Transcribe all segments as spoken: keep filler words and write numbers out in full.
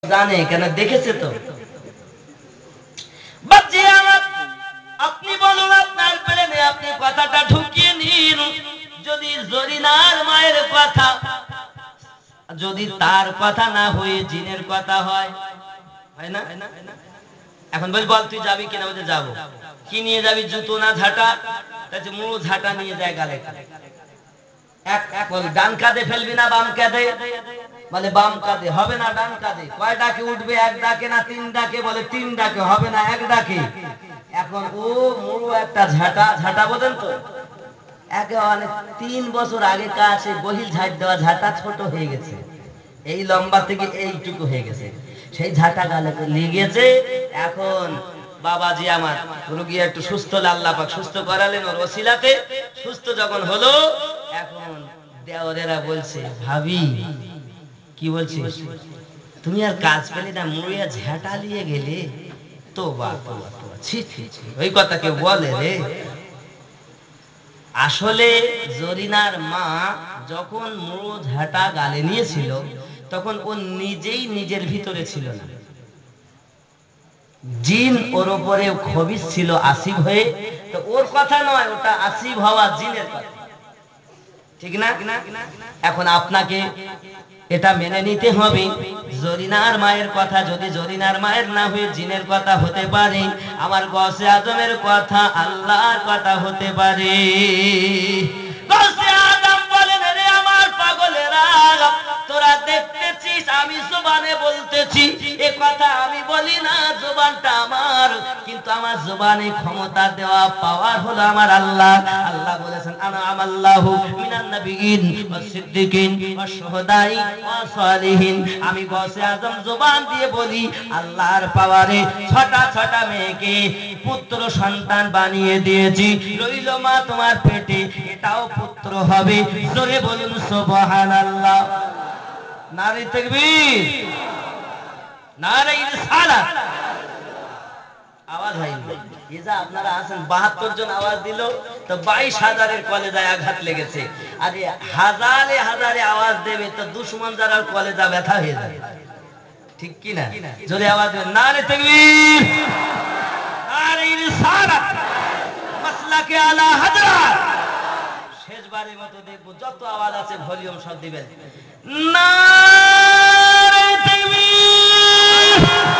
জানে কেন দেখেছে তো। বাচ্চা আমার আপনি বলুন আপনার প্রেমে আপনি কথাটা ঢুকিয়ে নিন। যদি জরিনার মায়ের কথা, যদি তার কথা না হয়ে জিনের কথা হয়, হয় না? এখন বল বল তুই যাবি কিনা? বলতে যাবো। কি নিয়ে যাবি? জুতো না ঝাঁটা? তাহলে মুড়ো ঝাঁটা নিয়ে যায় গালে। এক এক বল ডান কাঁধে ফেলবি না বাম কাঁধে? বলে বাম কাঁধে। হবে না ডান কাঁধে। কয় ডাকে উঠবে? এক ডাকে না তিন ডাকে? বলে তিন ডাকে। হবে না এক ডাকে। এখন ও মুড়ো একটা ঝাঁটা, ঝাঁটা বোঝেন তো? একেবারে তিন বছর আগে কাজ সেই বহিল ঝাঁট দেওয়া ঝাঁটা ছোট হয়ে গেছে, এই লম্বা থেকে এইটুকু হয়ে গেছে। সেই ঝাঁটা গালে লেগেছে। এখন বাবাজি আমার রোগী একটু সুস্থ, আল্লাহ পাক সুস্থ করালেন ওর ওসিলাতে। সুস্থ যখন হলো, এখন দেওরেরা বলছে, ভাবি কি বলছিস তুমি? আর কাজ পেলে না, মুড়িয়া ঝাঁটা নিয়ে গেলে তো বা তো ছি ছি ছি, ওই কথা কেউ বলে রে? আসলে জরিনার মা যখন মুড়ো ঝাঁটা গালে নিয়েছিল, তখন ও নিজেই নিজের ভিতরে ছিল না। জিন ওর উপরে খবিস ছিল আসিব হয়ে। তো ওর কথা নয়, ওটা আসিব হওয়া জিনের কথা, ঠিক না? এখন আপনাকে এটা মেনে নিতে হবে। জরিনার মায়ের কথা যদি জরিনার মায়ের না হয়ে জিনের কথা হতে পারে, আমার গৌসে আজমের কথা আল্লাহর কথা হতে পারে। গৌসে আজম বলেন, রে আমার পাগলেরা, তোরা দেখতেছিস আমি জবানে বলতেছি, এ কথা আমি বলি না, জবানটা আমার, কিন্তু আমার জবানে ক্ষমতা দেওয়া পাওয়ার হলো আমার আল্লাহ। আল্লাহ বলেছেন, আনা আমাল্লাহু মিনান নাবিয়িন ওয়াস সিদ্দিকিন ওয়াস শুহাদাই ওয়াস সালিহিন। আমি গৌসে আজম জবান দিয়ে বলি, আল্লাহর পাওয়ারে ছটা ছটা মেয়েকে পুত্র সন্তান বানিয়ে দিয়েছি। রইল মা তোমার পেটে, এটাও পুত্র হবে। জোরে বলুন সুবহানাল্লাহ। নারে তাকবীর, নারে রিসালাত। আওয়াজ হয়নি। এই যে আপনারা আছেন বাহাত্তর জন আওয়াজ দিল, তো বাইশ হাজারের কলেজায় আঘাত লেগেছে। আর হাজারে হাজারে আওয়াজ দেবে তো দুশমন যারা কলেজা ব্যথা হয়ে যাবে, ঠিক কি না? জোরে আওয়াজ দেবেন, নারে তাকবীর, নারে রিসালাত, মাসলাকে আলা হযরত। শেষবারের মতো দেখবো, যত আওয়াজ আছে ভলিউম সব দিবেন। নারে তাকবীর,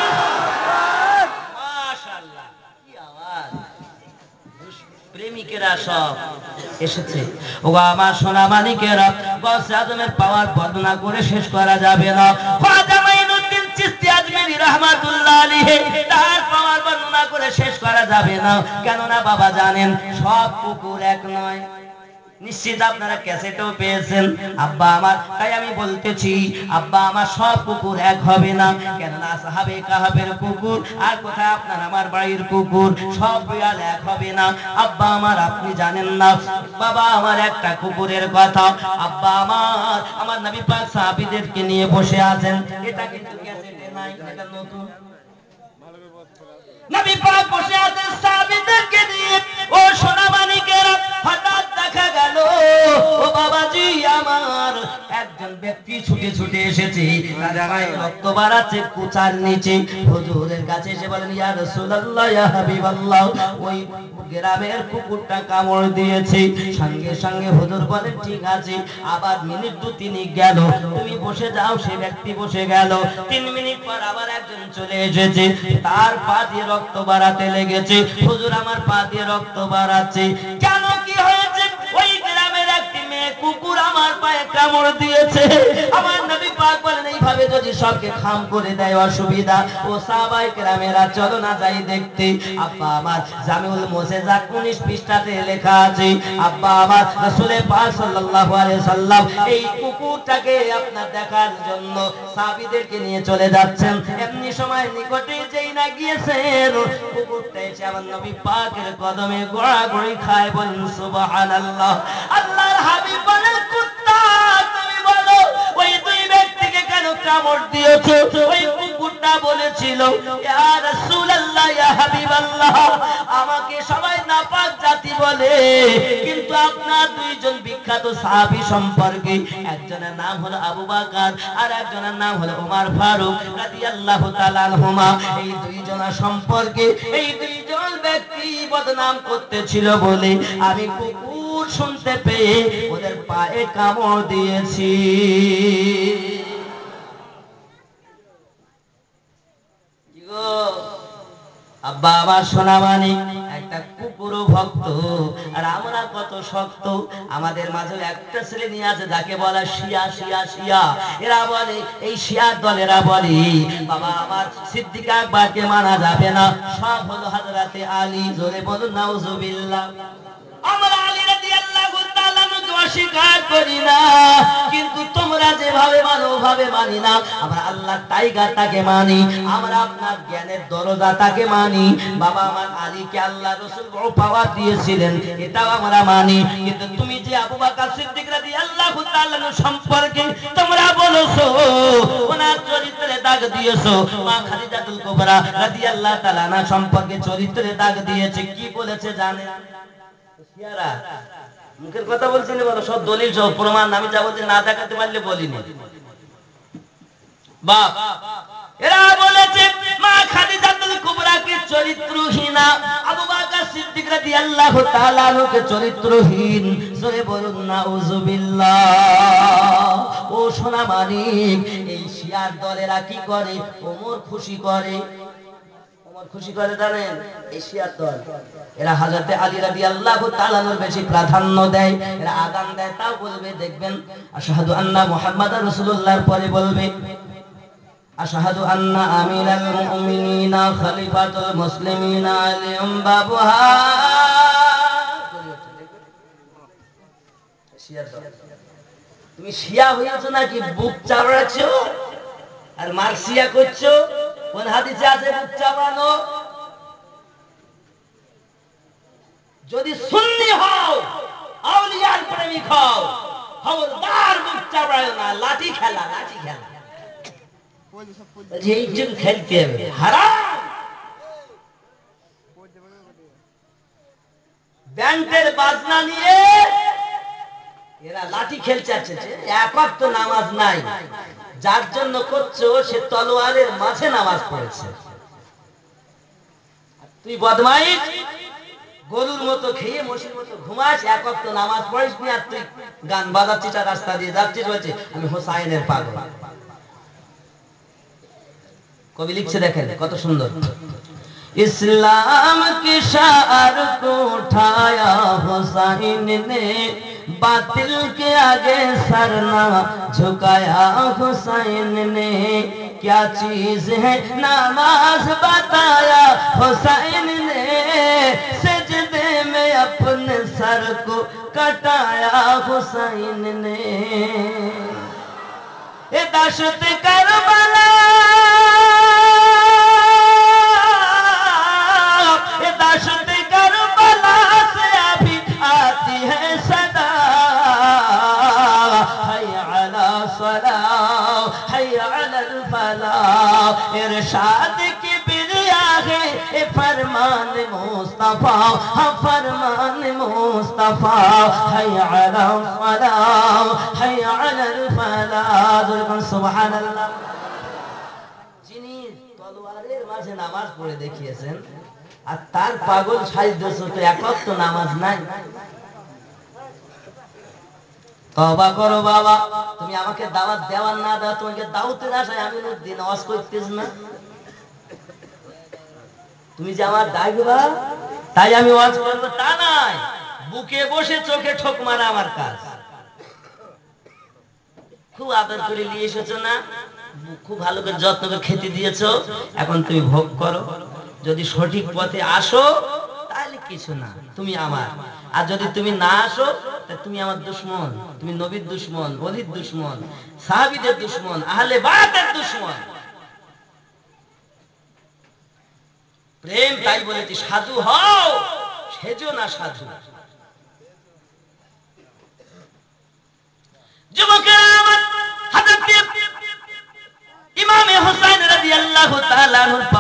মাশাআল্লাহ, কি আওয়াজ! প্রেমিকেরা সব এসেছে। ও আমার সোনা মানিকেরা, গৌসে আজমের পাওয়ার বর্ণনা করে শেষ করা যাবে না। খাজা মাইনুদ্দিন চিশতি আজমিরি রাহমাতুল্লাহ আলাইহি, তার পাওয়ার বর্ণনা করে শেষ করা যাবে না। কেননা বাবা জানেন, সব কুকুর এক নয়। নিশ্চিত আপনারা ক্যাসেটও পেয়েছেন আব্বা আমার, তাই আমি বলতেছি আব্বা আমার, সব কুকুর এক হবে না। কেননা সাহাবে কাহাবের কুকুর আর কোথায় আপনার আমার বাড়ির কুকুর, সব বিড়াল এক হবে না। আব্বা আমার আপনি জানেন না, বাবা আমার একটা কুকুরের কথা। আব্বা আমার, আমার নবী পাক সাহাবীদেরকে নিয়ে বসে আছেন, এটা কিন্তু ক্যাসেটে নাই, এটা নতুন। নবী পাক বসে আছেন সাহাবীদেরকে নিয়ে। ও সোনা মানিকেরা, হঠাৎ দেখা গেল, ও বাবাজি আমার, একজন ব্যক্তি ছুটে ছুটে এসেছে, তার গায়ে রক্ত বাড়াচ্ছে কুচার নিচে। হুজুরের কাছে এসে বলেন, ইয়া রাসূলুল্লাহ, ইয়া হাবিবাল্লাহ, ওই গ্রামের কুকুরটা কামড় দিয়েছে। সঙ্গে সঙ্গে হুজুর বলেন, ঠিক আছে। আবার মিনিট দু তিনিক গেল, তুমি বসে যাও। সে ব্যক্তি বসে গেল। তিন মিনিট পর আবার একজন চলে এসেছে, তার পা দিয়ে রক্ত বাড়াতে লেগেছে। হুজুর আমার পা দিয়ে রক্ত বাড়াচ্ছে, কেন কি হয়েছে? ওই গ্রামের একটি মেয়ে কুকুর আমার পায়ে কামড় দিয়েছে। আমার নবী পাক বলেন, এইভাবে যদি সবকে খাম করে দেয় অসুবিধা। ও সাহাবায়ে কেরামেরা, চলো না যাই দেখতে। আব্বা আমার, জামিউল মুসেজা উনিশ পৃষ্ঠাতে লেখা আছে, আব্বা আমার রাসূল পাক সাল্লাল্লাহু আলাইহি সাল্লাম এই কুকুরটাকে আপনার দেখার জন্য সাহাবীদেরকে নিয়ে চলে যাচ্ছেন। এমনি সময় নিকটে যেই না গিয়েছেন, কুকুরটা এসে আমার নবী পাকের কদমে গোড়াগড়ি খায়। বলেন সুবহানাল্লাহ। আল্লাহর হাবিব বলেন, কুত্তা তুমি বলো, ওই দুই ব্যক্তিকে কেন কামড় দিয়েছো? ওই কুকুরটা বলেছিল, ইয়া রাসূলুল্লাহ, না ইয়া হাবিবাল্লাহ, আমাকে সবাই নাপাক জাতি বলে, কিন্তু আপনার দুইজন বিখ্যাত সাহাবী সম্পর্কে একজনের নাম হলো আবু বকর আর একজনের নাম হলো ওমর ফারুক রাদিয়াল্লাহু তাআলা আনহুমা। এই দুইজনের সম্পর্কে এই দুইজন ব্যক্তি বদনাম করতেছিল বলে আমি কুকুর শুনতে পেয়ে ওদের পায়ে কামড় দিয়েছি। আব্বা আমার সোনা মানিক একটা কুকুর ভক্ত, আর আমরা কত শক্ত। আমাদের মাঝে একটা ছেলে নিয়ে আছে যাকে বলে শিয়া শিয়া শিয়া। এরা বলে, এই শিয়ার দলেরা বলে বাবা আমার সিদ্দিক আকবরকে মানা যাবে না, সব হলো হযরতে আলী। জোরে বলুন নাউজুবিল্লাহ। আমরা আলী রাদিয়াল্লাহু তাআলা আনহুকে অস্বীকার করি না, কিন্তু তোমরা যেভাবে মানো ওভাবে মানি না। আমরা আল্লাহর টাইগার তাকে মানি, আমরা আপনার জ্ঞানের দরজা তাকে মানি। বাবা আমার আলীকে আল্লাহ রাসূল বড় পাওয়ার দিয়েছিলেন, এটাও আমরা মানি। কিন্তু তুমি যে আবু বকর সিদ্দিক রাদিয়াল্লাহু তাআলা সম্পর্কে তোমরা বলছো ওনার চরিত্রে দাগ দিয়েছো, মা খাদিজাতুল কুবরা রাদিয়াল্লাহু তাআলা না সম্পর্কে চরিত্রে দাগ দিয়েছে, কি বলেছে জানেন? শিয়ারা মুখের কথা বলছেন, বলো সব দলিল সব প্রমাণ, আমি যা বলছি না দেখাতে পারলে বলিনি। বাপ এরা বলেছে মা খাদিজাতুল কুবরাকে চরিত্রহীনা, আবু বকর সিদ্দিক রাদিয়াল্লাহু তাআলা আনহুকে চরিত্রহীন। জোরে বলুন নাউজুবিল্লাহ। ও সোনা মানিক, এই শিয়ার দলেরা কি করে? ওমর খুশি করে। ওমর খুশি করে জানেন? এই শিয়ার দল এরা হযরতে আলী রাদিয়াল্লাহু তাআলা আনহুর বেশি প্রাধান্য দেয়। এরা আযান দেয় তাও বলবে, দেখবেন আশহাদু আন্না মুহাম্মাদার রাসূলুল্লাহর পরে বলবে আশহাদু আন্না আমিরাল মুমিনিনা খলিফাতুল মুসলিমিনা আলিম বাবুহা। শিয়া দল, তুমি শিয়া হয়েছো নাকি বুক চাপড়াচ্ছো আর মার্সিয়া করছো? কোন হাদিসে আছে বুক চাপড়ানো? যদি সুন্নি হও, আউলিয়ার প্রেমিক হও, খবরদার বুক চাপড়ায়ো না। লাঠি খেলা, লাঠি খেলা এইজন খেলতে হবে, হারাম। ব্যান্ডের বাজনা নিয়ে এরা লাঠি খেলছে। এক ওয়াক্ত নামাজ নাই, যার জন্য করছো সে তলোয়ারের মাঝে নামাজ পড়েছে। তুই বদমাইশ, গরুর মতো খেয়ে মশির মতো ঘুমাস, এক ওয়াক্ত নামাজ পড়িস নি, আর তুই গান বাজাচ্ছিস আর রাস্তা দিয়ে যাচ্ছিস, বলছে আমি হোসাইনের পাগল। কবি লিখছে দেখেন কত সুন্দর, इस्लाम की शार को उठाया हुसैन ने, बातिल के आगे सर ना झुकाया हुसैन ने, क्या चीज है नमाज बताया हुसैन ने, सजदे में अपने सर को कटाया हुसैन ने। ए दशत करबला दशत करबला से अभी आती है सदा, हय्या अला सलाह हय्या अलल फलाह, इरशाद की बिरिया है ए फरमान मुस्तफा, हम फरमान मुस्तफा, हय्या अला सलाह हय्या अलल फलाह। सुबहानाल्लाह। যিনি তলোয়ারের মাঝে নামাজ পড়ে দেখিয়েছেন আর তার পাগল সাজতেছো, তো এক ওয়াক্ত নামাজ নাই। তওবা করো বাবা, তুমি আমাকে দাওয়াত দেওয়ার না দাও, তোমাকে দাওয়াতের আশায় আমি দিন নামাজ করতেছ না। তুমি যে আমার ডাকবা তাই আমি ওয়াজ করব তা নাই, বুকে বসে চোখে ঠোক মারা আমার কাজ। খুব আদর করে নিয়ে এসেছো না, খুব ভালো করে যত্ন করে খেতে দিয়েছো, এখন তুমি ভোগ করো। যদি সঠিক পথে আসো তাহলে কিছু না, তুমি আমার। আর যদি তুমি না আসো তাহলে তুমি আমার দুশমন, তুমি নবীর দুশমন, ওলির দুশমন, সাহাবীদের দুশমন, আহলে বায়তের দুশমন। প্রেম তাই বলেছি, সাধু হও সেজো না সাধু। যুবকেরা আমার হযরত ইমামে হুসাইন রাদিয়াল্লাহু তাআলা আনহু পাওয়ার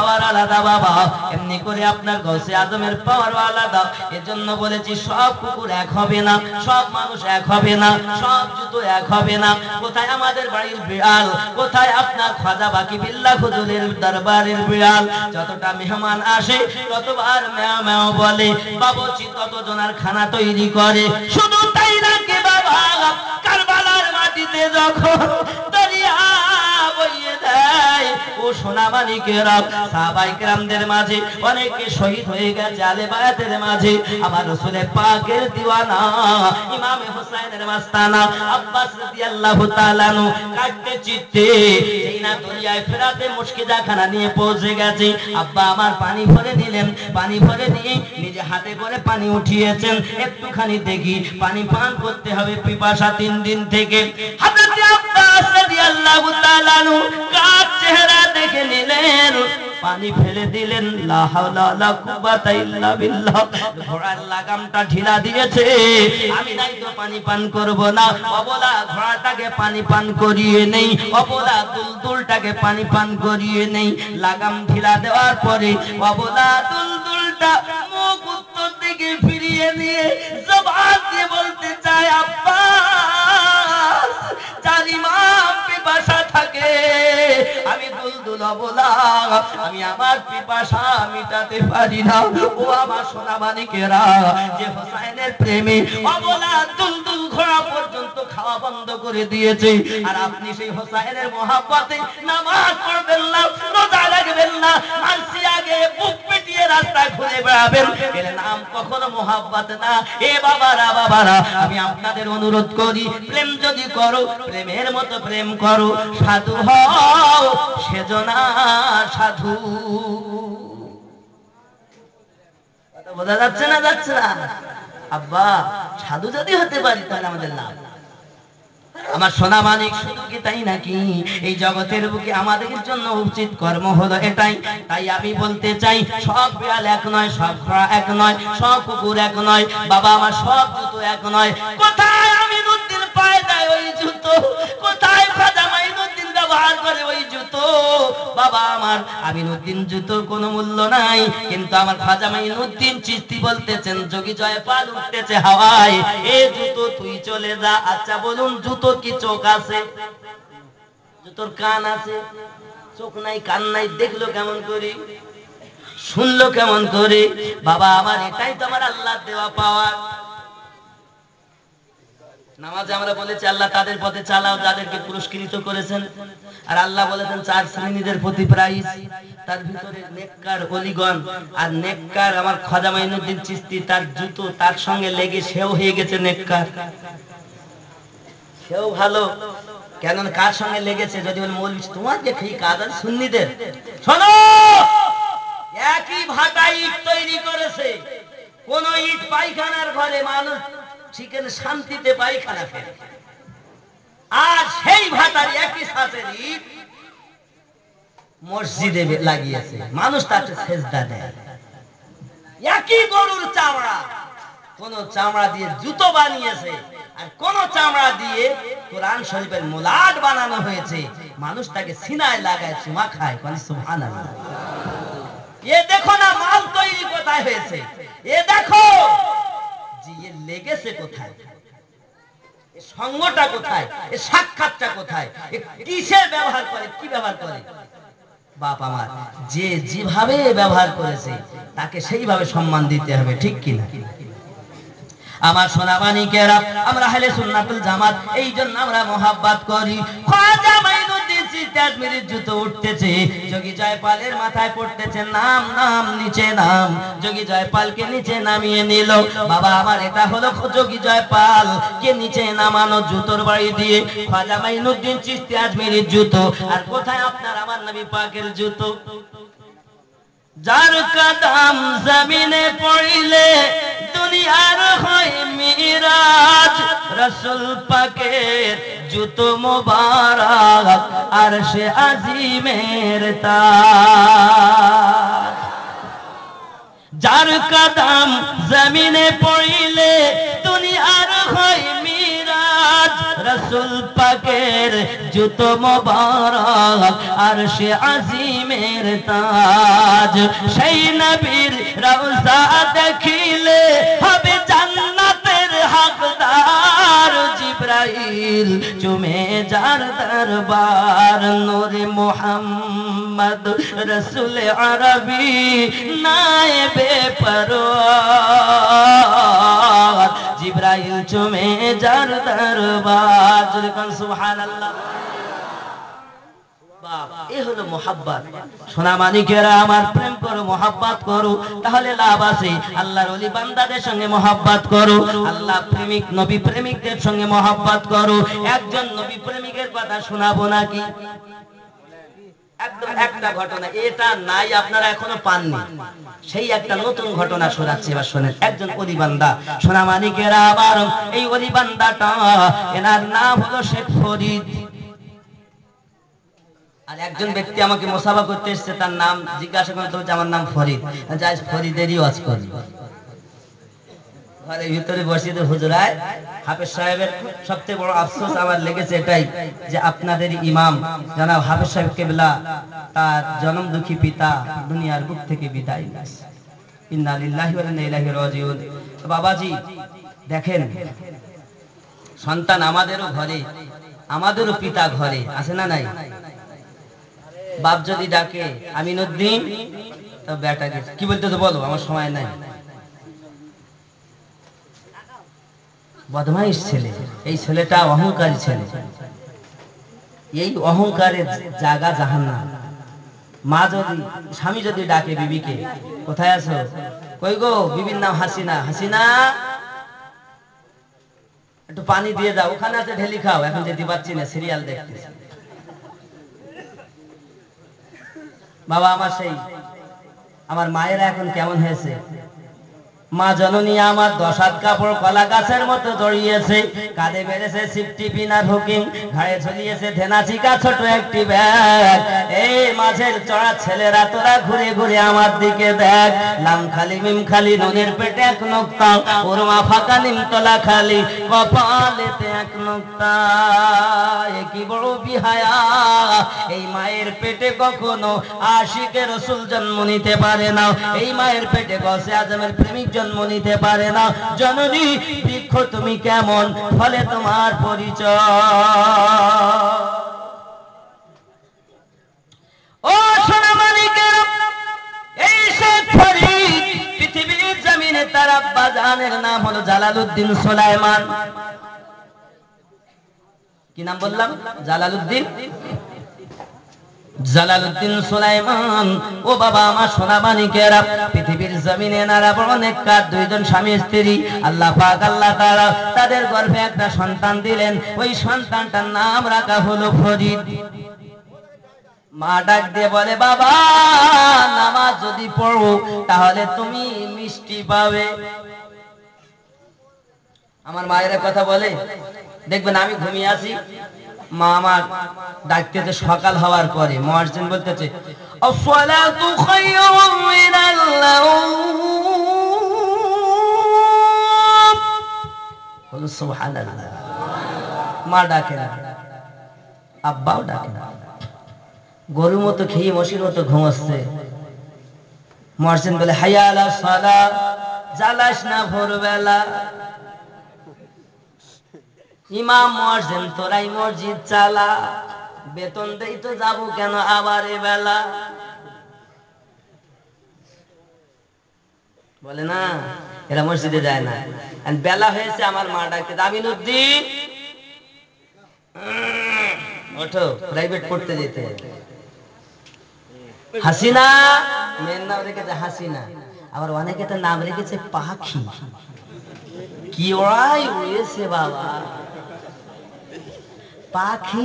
আলাদা বাবা, এমনি করে আপনার গৌসে আজমের পাওয়ারও আলাদা। এজন্য বলেছি সব কুকুর এক হবে না, সব মানুষ এক হবে না, সব জুতো এক হবে না। কোথায় আমাদের বাড়ির বিড়াল, কোথায় আপনার খাজা বাকি বিল্লাহ হুজুরের দরবারের বিড়াল। যতটা মেহমান আসে ততবার ম্যাও ম্যাও বলে, বাবুর্চি ততজনের খানা তৈরি করে। শুধু তাই নাকি বাবা, কারবালার মাটিতে যখন দরিয়া বইয়ে দেয়, ও সোনামানিকেরা সাহাবায়ে কেরামদের মাঝে অনেকে শহীদ হয়ে গেছে, আলে বায়াতের মাঝে আমার রাসূলের পাকের দিওয়ানা ইমামে হোসেনের মাস্তানা আব্বাস রাদিয়াল্লাহু তাআলা নু কাটতে চিত্তে এই না দরিয়ায় ফেরাতে মুশকিজাখানা নিয়ে পৌঁছে গেছে। আব্বা আমার পানি ভরে দিলেন, পানি ভরে দিয়ে নিজে হাতে করে পানি উঠিয়েছেন। একটুখানি দেখি পানি পান করতে হবে, পিপাসা তিন দিন থেকে। হযরত আব্বাস রাদিয়াল্লাহু তাআলা নু কার চেহারা দেখে নিলেন, পানি ফেলে দিলেন। লা হাওলা ওয়ালা কুওয়াতা ইল্লা বিল্লাহ। ঘোড়ার লাগামটা ঢিলা দিয়েছে, আমি নাই তো পানি পান করব না। অবলা ঘোড়াটাকে পানি পান করিয়ে নেই, অবলা দুলদুলটাকে পানি পান করিয়ে নেই। লাগাম ঢিলা দেওয়ার পরে অবলা দুলদুলটা মুখ উত্তর দিকে ফিরিয়ে নিয়ে জবান দিয়ে বলতে চায়, আব্বাস যার ইমাম পিপাসা থাকে, আমি দুলদুল অবলা, আমি আমার পিপাসা মিটাতে পারি না। ও আমার সোনামানিকেরা, যে হোসেনের প্রেমে অবলা দুলদুল ঘোড়া পর্যন্ত খাওয়া বন্ধ করে দিয়েছে, আর আপনি সেই হোসেনের মহব্বতে নামাজ পড়বেন না, রোজা রাখবেন না, মানসি আগে বুক পিটিয়ে রাস্তায় ঘুরে বেড়াবেন, এর নাম কখনো মহব্বত না। এ বাবারা বাবারা, আমি আপনাদের অনুরোধ করি, প্রেম যদি করো প্রেমের মতো প্রেম করো, সাধু হও সেজনা সাধু। বোঝা যাচ্ছে না যাচ্ছে না? আব্বা সাধু যদি হতে পারি তাহলে আমাদের লাভ। আমার সোনা মানিক, শুধু কি তাই নাকি, এই জগতের বুকে আমাদের জন্য উচিত কর্ম হলো এটাই। তাই আমি বলতে চাই, সব বিড়াল এক নয়, সব ঘোড়া এক নয়, সব কুকুর এক নয়, বাবা আমার সব জুতো এক নয়। কোথায় আমিনুদ্দিন পায় দেয় ওই জুতো, কোথায় খাজা মাইনুদ্দিন ব্যবহার করে ওই জুতো। বাবা আমার আমিনুদ্দিন জুতোর কোনো মূল্য নাই, কিন্তু আমার খাজা মাইনুদ্দিন চিশতি বলতেছেন, যোগী জয়পাল উঠতেছে হাওয়ায়, এ জুতো তুই চলে যা। আচ্ছা বলুন, জুতো কি চোখ আছে? জুতোর কান আছে? চোখ নাই, কান নাই, দেখলো কেমন করে, শুনলো কেমন করে? বাবা আমার এটাই তো আমার আল্লাহ দেওয়া পাওয়ার। নামাজে আমরা বলেছি আল্লাহ তাদের পথে চালাও যাদেরকে পুরস্কৃত করেছেন, আর আল্লাহ বলেছেন চার শ্রেণীদের প্রতি প্রাইজ, তার ভিতরে নেককার ওলিগণ। আর নেককার আমার খাজা মাইনুদ্দিন চিশতি, তার জুতো তার সঙ্গে লেগে সেও হয়ে গেছে নেককার, সেও ভালো। কেন কার সঙ্গে লেগেছে? যদি বলে মৌলভী তোমার যে ঠিক কাজ আর সুন্নিদের, শোনো একই ভাটা ইট তৈরি করেছে, কোন ইট পায়খানার ঘরে মানুষ সেখানে শান্তিতে পায়খানা ফেলে, আর সেই ভাটার একই ছাদের ইট মসজিদে লাগিয়েছে, মানুষ তাতে সেজদা দেয়। একই গরুর চামড়া, কোন চামড়া দিয়ে জুতো বানিয়েছে, আর কোন চামড়া দিয়ে কোরআন শরীফের মোলাট বানানো হয়েছে, মানুষ তাকে সিনায় লাগায় চুমা খায়। সুবহানাল্লাহ। এ দেখো না মাল তৈরি কোথায় হয়েছে, এ দেখো যে এ লেগেছে কোথায়, এ সঙ্গটা কোথায়, এ সাক্ষাৎটা কোথায়, এ কিসের ব্যবহার করে, কি ব্যবহার করে। বাপ আমার, যে যেভাবে ব্যবহার করেছে তাকে সেইভাবে সম্মান দিতে হবে, ঠিক কিনা? আমার সোনা মানিকেরা, আমরা আহলে সুন্নাতুল জামাত, এই জন্য আমরা মহব্বত করি। খাজা মাইনুদ্দিন চিশতি আজমিরের জুতো উঠতেছে, যোগী জয়পালের মাথায় পড়তেছে নাম নাম নিচে নাম, যোগী জয়পালকে নিচে নামিয়ে নিল। বাবা আমার এটা হলো যোগী জয়পাল কে নিচে নামানো জুতোর বাড়ি দিয়ে খাজা মাইনুদ্দিন চিশতি আজমিরের জুতো। আর কোথায় আপনার আমার নবী পাকের জুতো? যার কদম জমিনে পড়িলে দুনিয়ার হয় মিরাজ, রাসূল পাকের জুতো মোবারক আরশে আজিমের তাজ। যার কদম জমিনে পড়িলে দুনিয়ার হয় মিরাজ, রাসূল পাকের জুতো মোবারক আরশে আজিমের তাজ সেই নবীর রওজা দেখিলে হবে জান্নাতের হকদার জিবরাইল চুমে যার দরবার নূরে মুহাম্মদ রাসূল আরবি নায়েবে পরওয়ার জিবরাইল চুমে যার দরবার সুবহানাল্লাহ। এ হলো মোহাব্বত। সোনা মানিকেরা আমার প্রেম করো, মোহাব্বত করো, তাহলে লাভ আছে। আল্লাহর ওলি বান্দাদের সঙ্গে মোহাব্বত করো, আল্লাহ প্রেমিক নবী প্রেমিকদের সঙ্গে মোহাব্বত করো। একজন নবী প্রেমিকের কথা শোনাবো নাকি? একদম একটা ঘটনা, এটা নাই আপনারা এখনো পাননি, সেই একটা নতুন ঘটনা শোনাচ্ছি, এবার শোনেন। একজন ওলি বান্দা, সোনা মানিকেরা আবার এই ওলি বান্দাটা, এনার নাম হলো শেখ ফরিদ। আর একজন ব্যক্তি আমাকে মুসাফা করতে এসেছে, তার নাম জিজ্ঞাসা করতে হচ্ছে, আমার নাম ফরিদ, যাই ফরিদেরই ওয়াজ করি। ঘরের ভিতরে বসিয়ে তো হুজুরায় হাফেজ সাহেবের সবচেয়ে বড় আফসোস আমার লেগেছে এটাই, যে আপনাদের ইমাম জনাব হাফেজ সাহেব কেবলা তার জনম দুঃখী পিতা দুনিয়ার বুক থেকে বিদায় নিয়েছে। ইন্না লিল্লাহি ওয়া ইন্না ইলাইহি রাজিউন। বাবাজি দেখেন, সন্তান আমাদেরও ঘরে, আমাদেরও পিতা ঘরে আছে না নাই? বাপ যদি ডাকে আমিনুদ্দিন, তো বেটাকে কি বলতে তো বলো, আমার সময় নাই। বদমাইশ ছেলে, এই ছেলেটা অহংকারী ছেলে, এই অহংকারের জায়গা জাহান্নাম। মা যদি, স্বামী যদি ডাকে বিবিকে, কোথায় আছো? কই গো, বিবির নাম হাসিনা, হাসিনা একটু পানি দিয়ে দাও, ওখানে আছে ঢেলি খাও, এখন যেতে পারছি না, সিরিয়াল দেখতেছি। বাবা আমার, সেই আমার মায়েরা এখন কেমন হয়েছে? মা জননী আমার দশ হাত কাপড় কলা গাছের মতো জড়িয়েছে, কাঁধে বেড়েছে সিফটি বিনার হুকিং, ঘাড়ে ঝুলিয়েছে ধেনাচিকা ছোট একটি ব্যাগ। এই মাঝের চড়া ছেলেরা তোরা ঘুরে ঘুরে আমার দিকে দেখ, লাম খালি মিম খালি নুনের পেটে এক নোক্তা, ওরমা ফাঁকা নিমতলা খালি কপালেতে এক নোক্তা। কি বড় বিহায়া, এই মায়ের পেটে কখনো আশিকে রসুল জন্ম নিতে পারে না, এই মায়ের পেটে গসে আজমের প্রেমিক জন্ম নিতে পারে না। জননী বৃক্ষ তুমি কেমন, ফলে তোমার পরিচয়। ও সোনা মানিকের, এই শেখ ফরিদ পৃথিবীর জমিনে তার আব্বা জানের নাম হলো জালালউদ্দিন সুলাইমান। কি নাম বললাম? Jalaluddin Jalaluddin Sulaiman. ও বাবা আমার সোনা মানিকেরা, পৃথিবীর জমিনে নারা বড় নেককার দুইজন স্বামী স্ত্রী, আল্লাহ পাক আল্লাহ তাআলা তাদের গর্ভে একটা সন্তান দিলেন, ওই সন্তানটার নাম রাখা হলো ফরিদ। মা ডাক দিয়ে বলে, বাবা নামাজ যদি পড়ো তাহলে তুমি মিষ্টি পাবে। আমার মায়ের কথা বলে, দেখবেন আমি ঘুমিয়ে আছি, মা আমার ডাকতেছে সকাল হওয়ার পরে, মুয়াজ্জিন বলতেছে আসসালাতু খায়রুম মিনাল নাওম, বলো সুবহানাল্লাহ। মা ডাকে না, আব্বাও ডাকে না, গরুর মতো খেয়ে মশির মতো ঘুমাচ্ছে। মুয়াজ্জিন বলে হাইয়া আলাস সালাত, জ্বালাস না ভোরবেলা। ইমাম মুয়াজ্জিন তোরাই মসজিদ চালা, বেতন দেই তো যাবো কেন আবার এ বেলা। বলে না, এরা মসজিদে যায় না। বেলা হয়েছে, আমার মা ডাকতে, আমিনুদ্দিন ওঠো, প্রাইভেট পড়তে যেতে। হাসিনা, মেয়ের নাম রেখেছে হাসিনা, আবার অনেকে তো নাম রেখেছে পাখি। কি ওরাই উড়েছে বাবা, পাখি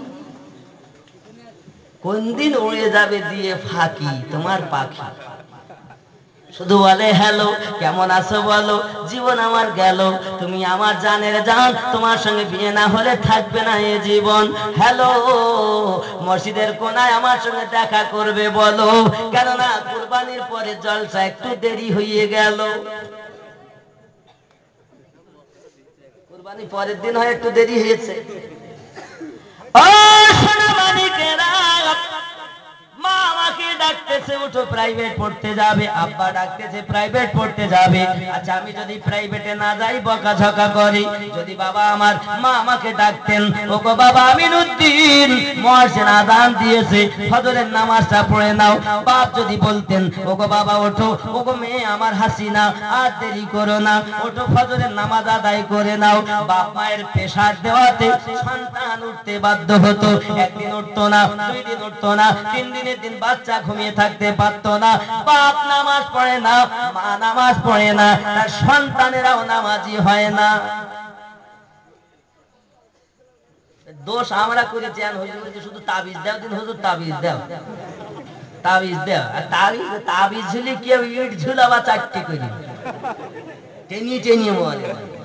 কোন দিন উড়ে যাবে দিয়ে ফাঁকি। তোমার পাখি শুধু বলে হ্যালো, কেমন আছো বলো, জীবন আমার গেল, তুমি আমার জানের জান, তোমার সঙ্গে বিয়ে না হলে থাকবে না এ জীবন। হ্যালো, মসজিদের কোনায় আমার সঙ্গে দেখা করবে বলো, কেননা কুরবানির পরে জলসা একটু দেরি হয়ে গেল। কুরবানি পরের দিন হয়, একটু দেরি হয়েছে। ও সোনা মানিকেরা, মা আমাকে ডাকতেছে উঠো প্রাইভেট পড়তে যাবে, আব্বা ডাকতেছে প্রাইভেট পড়তে যাবে। আচ্ছা আমি যদি প্রাইভেটে না যাই বকাঝকা করি, যদি বাবা আমার মা আমাকে ডাকতেন, ওগো বাবা আমিনউদ্দিন মুয়াজ্জিন আযান দিয়েছে ফজরের নামাজটা পড়ে নাও, বাপ যদি বলতেন ওগো বাবা ওঠো, ওগো মেয়ে আমার হাসিনা আর দেরি করো না, ওঠো ফজরের নামাজ আদায় করে নাও, বাপ মায়ের প্রেসার দেওয়াতে সন্তান উঠতে বাধ্য হতো। একদিন উঠতো না, দুই দিন উঠতো না, তিন দিনের দিন বাচ্চা ঘুমিয়ে থাকতে পারতো না। বাপ নামাজ পড়ে না, মা নামাজ পড়ে না, তার সন্তানেরাও নামাজি হয় না। দোষ আমরা করেছি, আর হুজুর শুধু তাবিজ দাও দিন, হুজুর তাবিজ দাও, তাবিজ দাও। আর তাবিজ তাবিজ ঝুলি কেউ ইট ঝুলা বা চারটি করি টেনিয়ে টেনিয়ে মরে।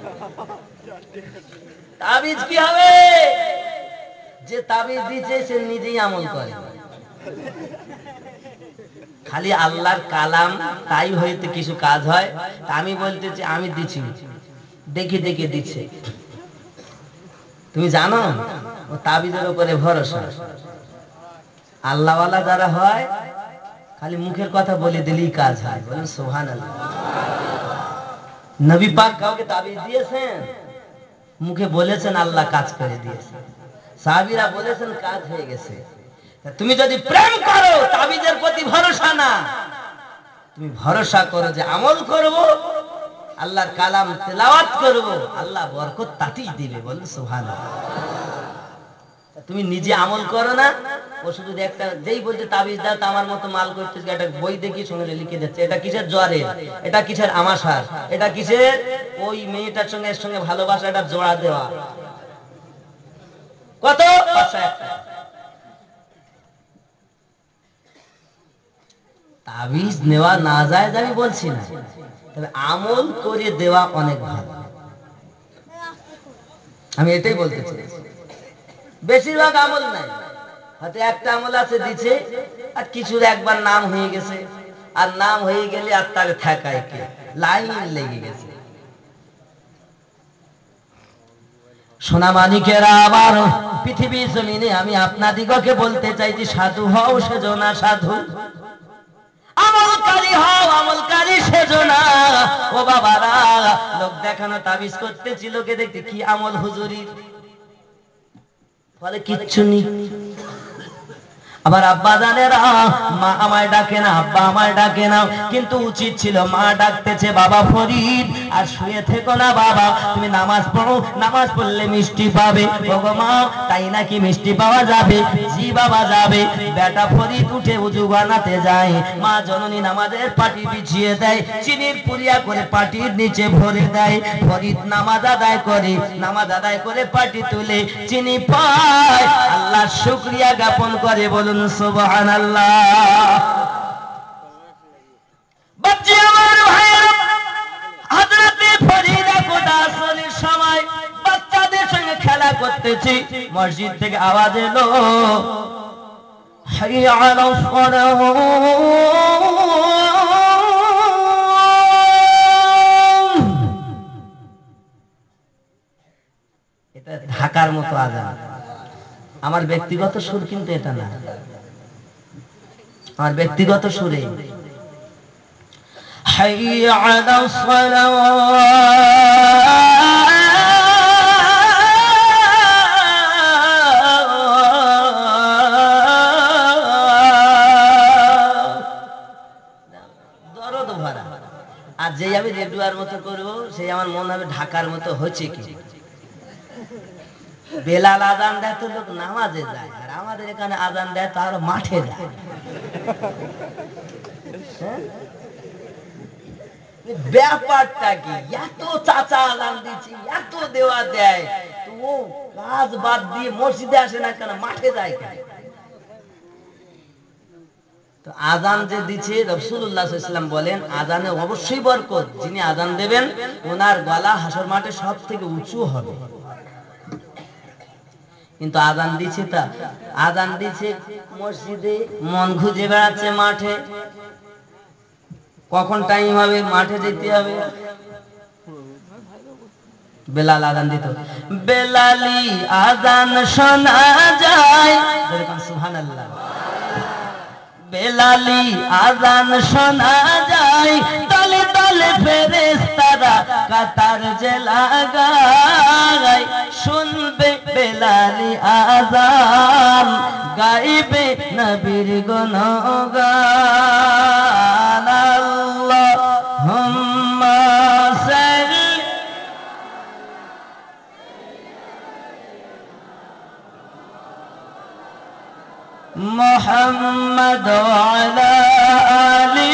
তাবিজ কি হবে? যে তাবিজ দিচ্ছে সে নিজেই আমল করে। খালি আল্লাহর কালাম তাই হয়তো কিছু কাজ হয়। আমি বলতেছি আমি দিচ্ছি, দেখে দেখে দিচ্ছে। তুমি জানো ও তাবিজের উপরে ভরসা। আল্লাহওয়ালা যারা হয় খালি মুখের কথা বলে দিলেই কাজ হয়। বলেন সুবহানাল্লাহ। নবী পাক কাউকে তাবিজ দিয়েছেন, মুখে বলেছেন আল্লাহ কাজ করে দিয়েছেন, সাহাবীরা বলেছেন কাজ হয়ে গেছে। তুমি যদি প্রেম করো, তাবিজের প্রতি ভরসা না, তুমি ভরসা করো যে আমল করব, আল্লাহর কালাম তেলাওয়াত করব, আল্লাহ বরকত তাতেই দিবে। বলেন সুবহানাল্লাহ। তুমি নিজে আমল করো না, ও শুধু একটা যেই বলতে তাবিজ দাও, তা আমার মতো মাল করতেছে, একটা বই দেখি সঙ্গে লিখে যাচ্ছে, এটা কিসের জ্বরে, এটা কিসের আমাশার, এটা কিসের ওই মেয়েটার সঙ্গে এর সঙ্গে ভালোবাসা, এটা জোড়া দেওয়া। কত পাঁচশো একটা। তাবিজ নেওয়া না যায় আমি বলছি না, তবে আমল করে দেওয়া অনেক ভালো। আমি এটাই বলতে চাই। বেশিরভাগ আমল নাই, হয়তো একটা আমল আছে দিছে, আর কিছুর একবার নাম হয়ে গেছে, আর নাম হয়ে গেলে আর তার ঠেকায় কে, লাইন লেগে গেছে। সোনা মানিকেরা, আবার পৃথিবীর জমিনে আমি আপনাদিগকে বলতে চাইছি, সাধু হও সেজো না সাধু, আমলকারী হও আমলকারী সেজো না। ও বাবারা, লোক দেখানো তাবিজ করতেছি, লোকে দেখতে কি আমল হুজুরির, ফলে কিচ্ছু নেই। আবার আব্বা জানেরা, মা আমায় ডাকে না, আব্বা আমায় ডাকে না, কিন্তু উচিত ছিল মা ডাকতেছে বাবা ফরিদ আর শুয়ে থেকো না বাবা, তুমি নামাজ পড়ো, নামাজ পড়লে মিষ্টি পাবে। ওগো মা, তাই নাকি মিষ্টি পাওয়া যাবে? জি বাবা যাবে। বেটা ফরিদ উঠে উজু বানাতে যায়, মা জননী নামাজের পাটি বিছিয়ে দেয়, চিনির পুরিয়া করে পাটির নিচে ভরে দেয়। ফরিদ নামাজ আদায় করে, নামাজ আদায় করে পাটি তুলে চিনি পায়, আল্লাহ শুকরিয়া জ্ঞাপন করে। বলুন সুবহানাল্লাহ। বাচ্চা আমার ভাইরা, হযরতে ফরিদা কোটা আসরের সময় বাচ্চাদের সঙ্গে খেলা করতেছি, মসজিদ থেকে আওয়াজ এলো, হাইয়া আলাস সালাহ। এটা ঢাকার মতো আজান। আমার ব্যক্তিগত সুর কিন্তু এটা না, আমার ব্যক্তিগত সুরে হাইয়া আলাস সালাহ। দরদ ভরা। আর যেই আমি রেডুয়ার মতো করবো, সেই আমার মন হবে ঢাকার মতো হচ্ছে কি। বেলাল আজান দেয় তো লোক নামাজে যায়, আর আমাদের এখানে আজান দেয় তো আরো মাঠে যায়। ব্যাপারটা কি, এত চাচা আজান দিচ্ছি, এত দেওয়া দেয়, তো ও কাজ বাদ দিয়ে মসজিদে আসে না কেন, মাঠে যায় কেন? তো আজান যে দিচ্ছে, রাসূলুল্লাহ সাল্লাল্লাহু আলাইহি ওয়াসাল্লাম বলেন আজানে অবশ্যই বরকত, যিনি আজান দেবেন ওনার গলা হাসর মাঠে সব থেকে উঁচু হবে। কিন্তু আজান দিচ্ছে, তা আজান দিচ্ছে মসজিদে, মন খুঁজে বেড়াচ্ছে মাঠে, কখন টাইম হবে মাঠে যেতে হবে। বেলাল আজান দিত, বেলালি আজান শোনা যায়, সুবহানাল্লাহ। বেলালি আজান শোনা যায়, তলে তলে ফেরেশতারা কাতার যে লাগায়, শুনবে বেলালি আজান, গাইবে নবীর গুণগান। আল্লাহুম্মা সাল্লি মুহাম্মদ ওয়া আলা আলি।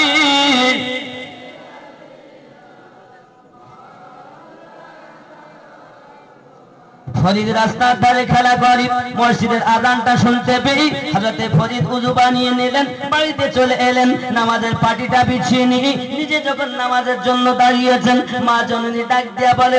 ফরিদ রাস্তার ধারে খেলা করি, মসজিদের আজানটা শুনতে পেয়ে হযরতে ফরিদ ওযু বানিয়ে নিলেন, বাড়িতে চলে এলেন, নামাজের পাটিটা বিছিয়ে নিয়ে নিজে যখন নামাজের জন্য দাঁড়িয়েছেন, মা জননী ডাক দিয়া বলে,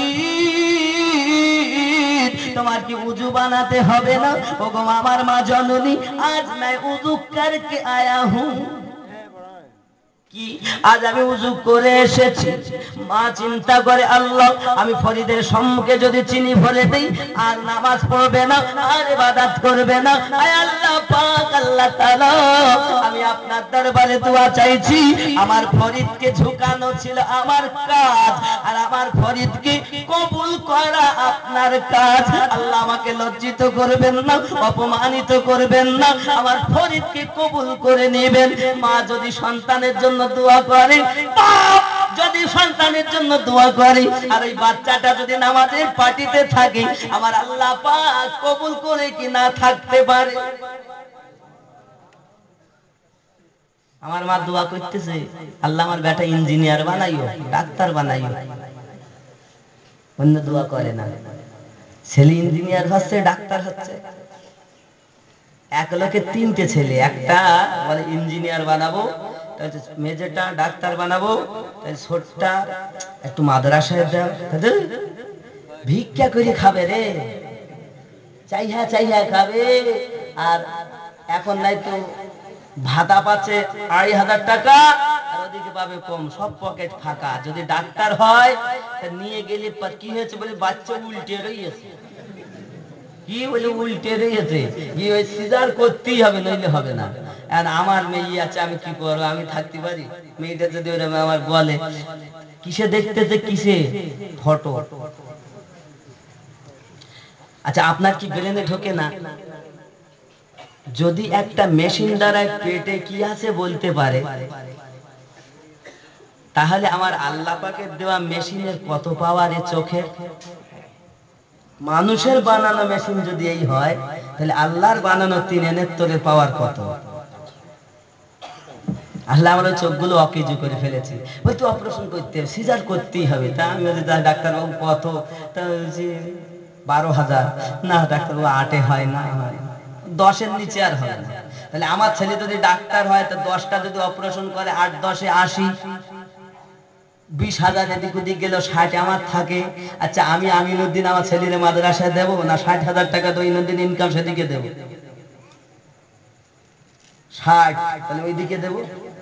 ফরিদ তোমার কি উযু বানাতে হবে না? ওগো আমার মা জননী, আজ मैं उज़ू करके आया हूं, কি আজ আমি উযু করে এসেছি। মা চিন্তা করে, আল্লাহ আমি ফরিদের সম্মুখে যদি চিনি ভরে দেই আর নামাজ পড়বে না, আর ইবাদত করবে না। আয় আল্লাহ পাক, আল্লাহ তাআলা আমি আপনার দরবারে দোয়া চাইছি, আমার ফরিদকে ঝুকানো ছিল আমার কাজ, আর আমার ফরিদকে কবুল করা আপনার কাজ। আল্লাহ আমাকে লজ্জিত করবেন না, অপমানিত করবেন না, আমার ফরিদকে কবুল করে নেবেন। মা যদি সন্তানের জন্য দোয়া করে, বাপ যদি সন্তানের জন্য দোয়া করে, আর ওই বাচ্চাটা যদি নামাজের পাটিতে থাকে, আমার আল্লাহ পাক কবুল করে কি না থাকতে পারে? আমার মা দোয়া করতেছে, আল্লাহ আমার বেটা ইঞ্জিনিয়ার বানাইও, ডাক্তার বানাইও। অন্য দোয়া করে না, ছেলে ইঞ্জিনিয়ার হচ্ছে, ডাক্তার হচ্ছে। এক লোকের তিনটে ছেলে, একটা বলে ইঞ্জিনিয়ার বানাবো, মেজরটা ডাক্তার বানাবো, ছোটটা একটু মাদ্রাসায় দাও, ভিক্ষা করে খাবে রে, চাইহা চাইহা খাবে। আর এখন নাই তো ভাতা পাচ্ছে আড়াই হাজার টাকা, আর ওদিকে পাবে কম, সব পকেট ফাঁকা। যদি ডাক্তার হয় নিয়ে গেলে কি হয়েছে বলে, বাচ্চা উল্টে রয়েছে। কি বলে উল্টে রয়েছে? কি ওই সিজার করতেই হবে, নইলে হবে না। আর আমার মেয়ে আছে, আমি কি করবো? আমি থাকতে পারি? মেয়েটা যদি আমার বলে, কিসে দেখতেছে, কিসে ফটো। আচ্ছা, আপনার কি ব্রেনে ঢোকে না? যদি একটা মেশিন দ্বারা পেটে কি আছে বলতে পারে, তাহলে আমার আল্লাহ পাকের দেওয়া মেশিনের কত পাওয়ার এ চোখের। মানুষের বানানো মেশিন যদি এই হয়, তাহলে আল্লাহর বানানো তিন নেত্রের পাওয়ার কত? আল্লাহ আমার চোখগুলো অকেজু করে ফেলেছে, হয়তো অপারেশন করতে হবে, সিজার করতেই হবে। তা আমি বলি, ডাক্তারবাবু কত? তা বারো হাজার। না ডাক্তারবাবু, আটে হয় না, হয় দশের নিচে আর হয় না। তাহলে আমার ছেলে যদি ডাক্তার হয়, তো দশটা যদি অপারেশন করে, আট দশে আশি, বিশ হাজার এদিক ওদিক গেল, ষাট আমার থাকে। আচ্ছা, আমি আমিনুদ্দিন আমার ছেলের মাদ্রাসায় দেবো না ষাট হাজার টাকা দৈনন্দিন ইনকাম সেদিকে দেবো? ষাট, তাহলে ওইদিকে দেবো।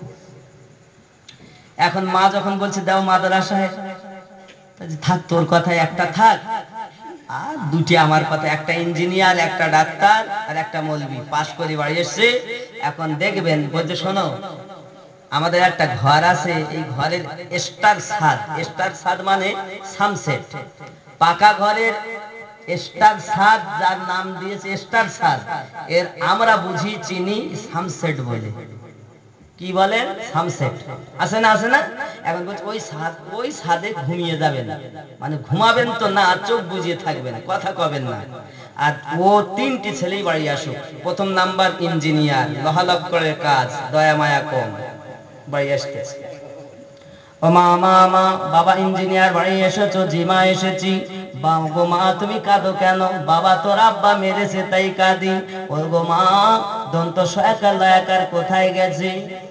এখন মা যখন বলছে দাও মাদ্রাসায়, থাক তোর কথায় একটা থাক, আর দুটি আমার কথা, একটা ইঞ্জিনিয়ার, একটা ডাক্তার, আর একটা মৌলবি পাশ করে বাড়ি এসছে। এখন দেখবেন, বলছে শোনো, আমাদের একটা ঘর আছে, এই ঘরের স্টার ছাদ, স্টার ছাদ মানে সানসেট, পাকা ঘরের স্টার ছাদ, যার নাম দিয়েছে স্টার ছাদ, এর আমরা বুঝি চিনি সানসেট বলে। কি বলেন? সানসেট। আছে না, আছে না? এখন বলছে ওই ছাদ, ওই ছাদে ঘুমিয়ে যাবেন, মানে ঘুমাবেন তো না, চোখ বুজিয়ে থাকবেন, কথা কবেন না। আর ও তিনটি ছেলেই বাড়ি আসুক। প্রথম নাম্বার ইঞ্জিনিয়ার, লহালক্করের কাজ, দয়া মায়া কম, বাড়ি আসতেছে। ও মা, মা মা, বাবা ইঞ্জিনিয়ার, বাড়ি এসেছো? জি মা এসেছি। গো মা তুমি কাঁদো কেন? বাবা তোর আব্বা মেরেছে তাই কাঁদি। ও গো মা, দন্ত সয়াকার লয়াকার কোথায় গেছে?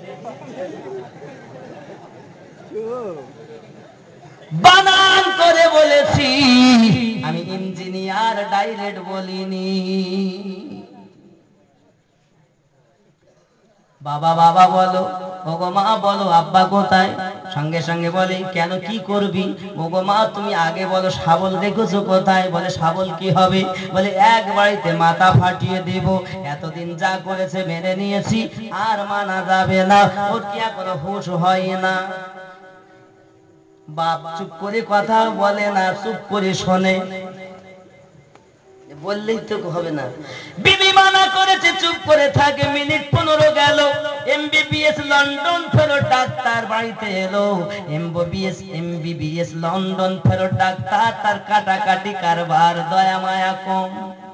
বানান করে বলেছি, আমি ইঞ্জিনিয়ার ডাইরেক্ট বলিনি। বাবা বাবা বলো, ওগো মা বলো, আব্বা কোথায়? সঙ্গে সঙ্গে বলে কেন কি করবি? ওগো মা তুমি আগে বলো শাবল রেখেছো কোথায়? বলে শাবল কি হবে? বলে এক বাড়িতে মাথা ফাটিয়ে দেব, এতদিন যা করেছে মেনে নিয়েছি, আর মানা যাবে না। ওর কি এখনো হুঁশ হয় না? বাপ চুপ করে কথা বলে না, চুপ করে শোনে, বললেই তো হবে না। বিবি মানা করেছে, চুপ করে থাকে। মিনিট পনেরো গেল, এমবিবিএস লন্ডন ফেরত ডাক্তার বাড়িতে এলো। এমবিবিএস এমবিবিএস লন্ডন ফেরত ডাক্তার, তার কাটাকাটি কারবার দয়া মায়া কম।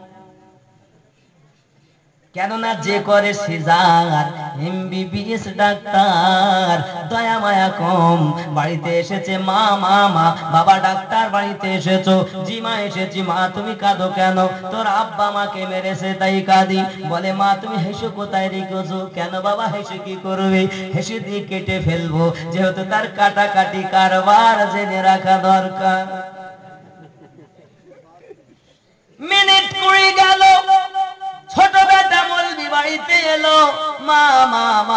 কেননা যে করে সিজার এমবিবিএস ডাক্তার, দয়া মায়া কম। বাড়িতে এসেছে মা, মা মা বাবা ডাক্তার বাড়িতে এসেছো? জি মা এসেছি। মা তুমি কাঁদো কেন? তোর আব্বা মাকে মেরেছে তাই কাঁদি। বলে মা তুমি হেসে কোথায় রেখেছো? কেন বাবা হেসে কি করবে? হেসে দিয়ে কেটে ফেলবো, যেহেতু তার কাটাকাটি কারবার জেনে রাখা দরকার। মিনিট কুড়ি গেল, ছোট বেটা মৌলবি বাড়িতে এলো। মা মা মা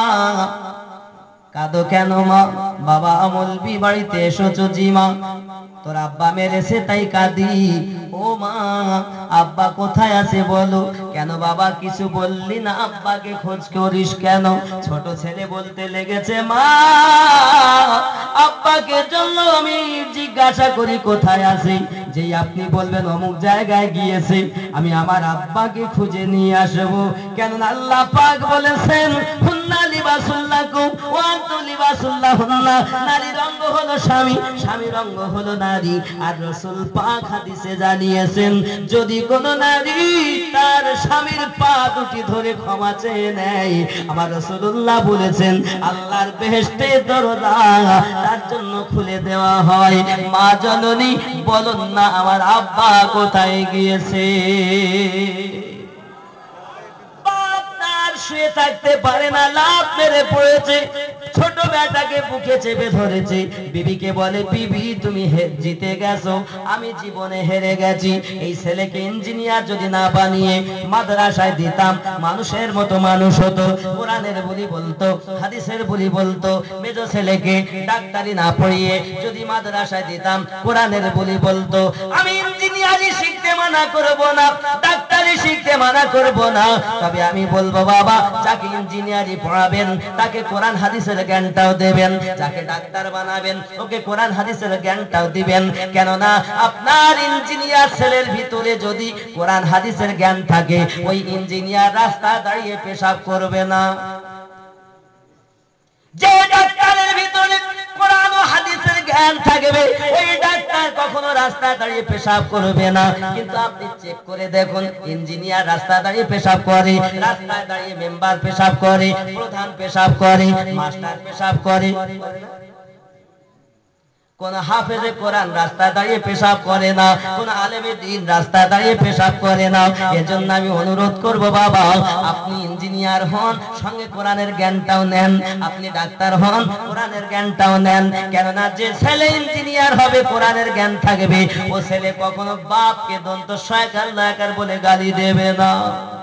কাঁদো কেন মা? বাবা মৌলবি বাড়িতে এসেছো? জি মা। তোর আব্বা মেরেছে তাই কাঁদি। ও মা আব্বা কোথায় আছে বলো? কেন বাবা কিছু বললি না? আব্বাকে খোঁজ করিস কেন? ছোট ছেলে বলতে লেগেছে মা আব্বাকে জন্য আমি জিজ্ঞাসা করি কোথায় আছে, যেই আপনি বলবেন অমুক জায়গায় গিয়েছে, আমি আমার আব্বাকে খুঁজে নিয়ে আসবো। কেন আল্লাহ পাক বলেছেন হুন্না লিবাসুল্লাকুম ওয়া আনতুম লিবাসুল্লাহুন্না। নারীর অঙ্গ হলো স্বামী, স্বামীর অঙ্গ হলো নারী। আর রাসূল পাক হাদিসে জানিয়েছেন যদি কোন নারী তার স্বামীর পা দুটি ধরে ক্ষমা চেয়ে নেয়, আমার রাসূলুল্লাহ বলেছেন আল্লাহর বেহেশতের দরজা তার জন্য খুলে দেওয়া হয়। মা জননী বলুন না আমার আব্বা কোথায় গিয়েছে? বাপ তার শুয়ে থাকতে পারে না, লাফ মেরে পড়েছে, ছোট বেটাকে বুকে চেপে ধরেছে। বিবিকে বলে বিবি তুমি জিতে গেছো, আমি জীবনে হেরে গেছি। এই ছেলেকে ইঞ্জিনিয়ার যদি না বানিয়ে মাদ্রাসায় দিতাম, মানুষের মতো মানুষ হতো, কোরআনের বলি বলতো, হাদিসের বলি বলতো। মেজ ছেলেকে ডাক্তারি না পড়িয়ে যদি মাদ্রাসায় দিতাম, কোরআনের বলি বলতো। আমি ইঞ্জিনিয়ারি শিখতে মানা করব না, ডাক্তারি শিখতে মানা করব না, তবে আমি বলবো বাবা যাকে ইঞ্জিনিয়ারি পড়াবেন তাকে কোরআন হাদিসের জ্ঞানটাও দেবেন, যাকে ডাক্তার বানাবেন ওকে কোরআন হাদিসের জ্ঞানটাও দিবেন। কেননা আপনার ইঞ্জিনিয়ার ছেলের ভিতরে যদি কোরআন হাদিসের জ্ঞান থাকে, ওই ইঞ্জিনিয়ার রাস্তা দাঁড়িয়ে পেশাব করবে না। যে ডাক্তারের ভিতরে কোরআন ও হাদিসের জ্ঞান থাকবে, ওই ডাক্তার কখনো রাস্তা দাঁড়িয়ে পেশাব করবে না। কিন্তু আপনি চেক করে দেখুন, ইঞ্জিনিয়ার রাস্তা দাঁড়িয়ে পেশাব করে, রাস্তায় দাঁড়িয়ে মেম্বার পেশাব করে, প্রধান পেশাব করে, মাস্টার পেশাব করে। কোন হাফেজে কোরআন রাস্তা দাঁড়িয়ে পেশাব করে না, কোন আলেমে দ্বীন রাস্তা দাঁড়িয়ে পেশাব করে না। এজন্য আমি অনুরোধ করব বাবা আপনি ইঞ্জিনিয়ার হন, সঙ্গে কোরআনের জ্ঞানটাও নেন। আপনি ডাক্তার হন, কোরআনের জ্ঞানটাও নেন। কেননা যে ছেলে ইঞ্জিনিয়ার হবে কোরআনের জ্ঞান থাকবে, ও ছেলে কখনো বাপকে দন্ত শয়তান লাকার বলে গালি দেবে না।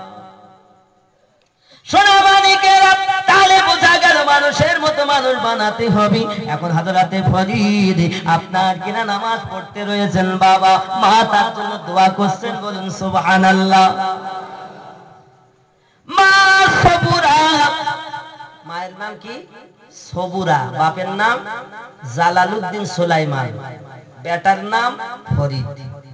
সোনামানিকেরা তাহলে বোঝা গেল মানুষের মতো মানুষ বানাতে হবে। এখন হযরতে ফরিদ আপনার কিনা নামাজ পড়তে রয়েছেন বাবা, মা তার জন্য দোয়া করছেন, বলুন সুবহানাল্লাহ। মা সবুরা, মায়ের নাম কি? সবুরা, বাপের নাম জালালউদ্দিন সুলাইমান, বেটার নাম ফরিদ।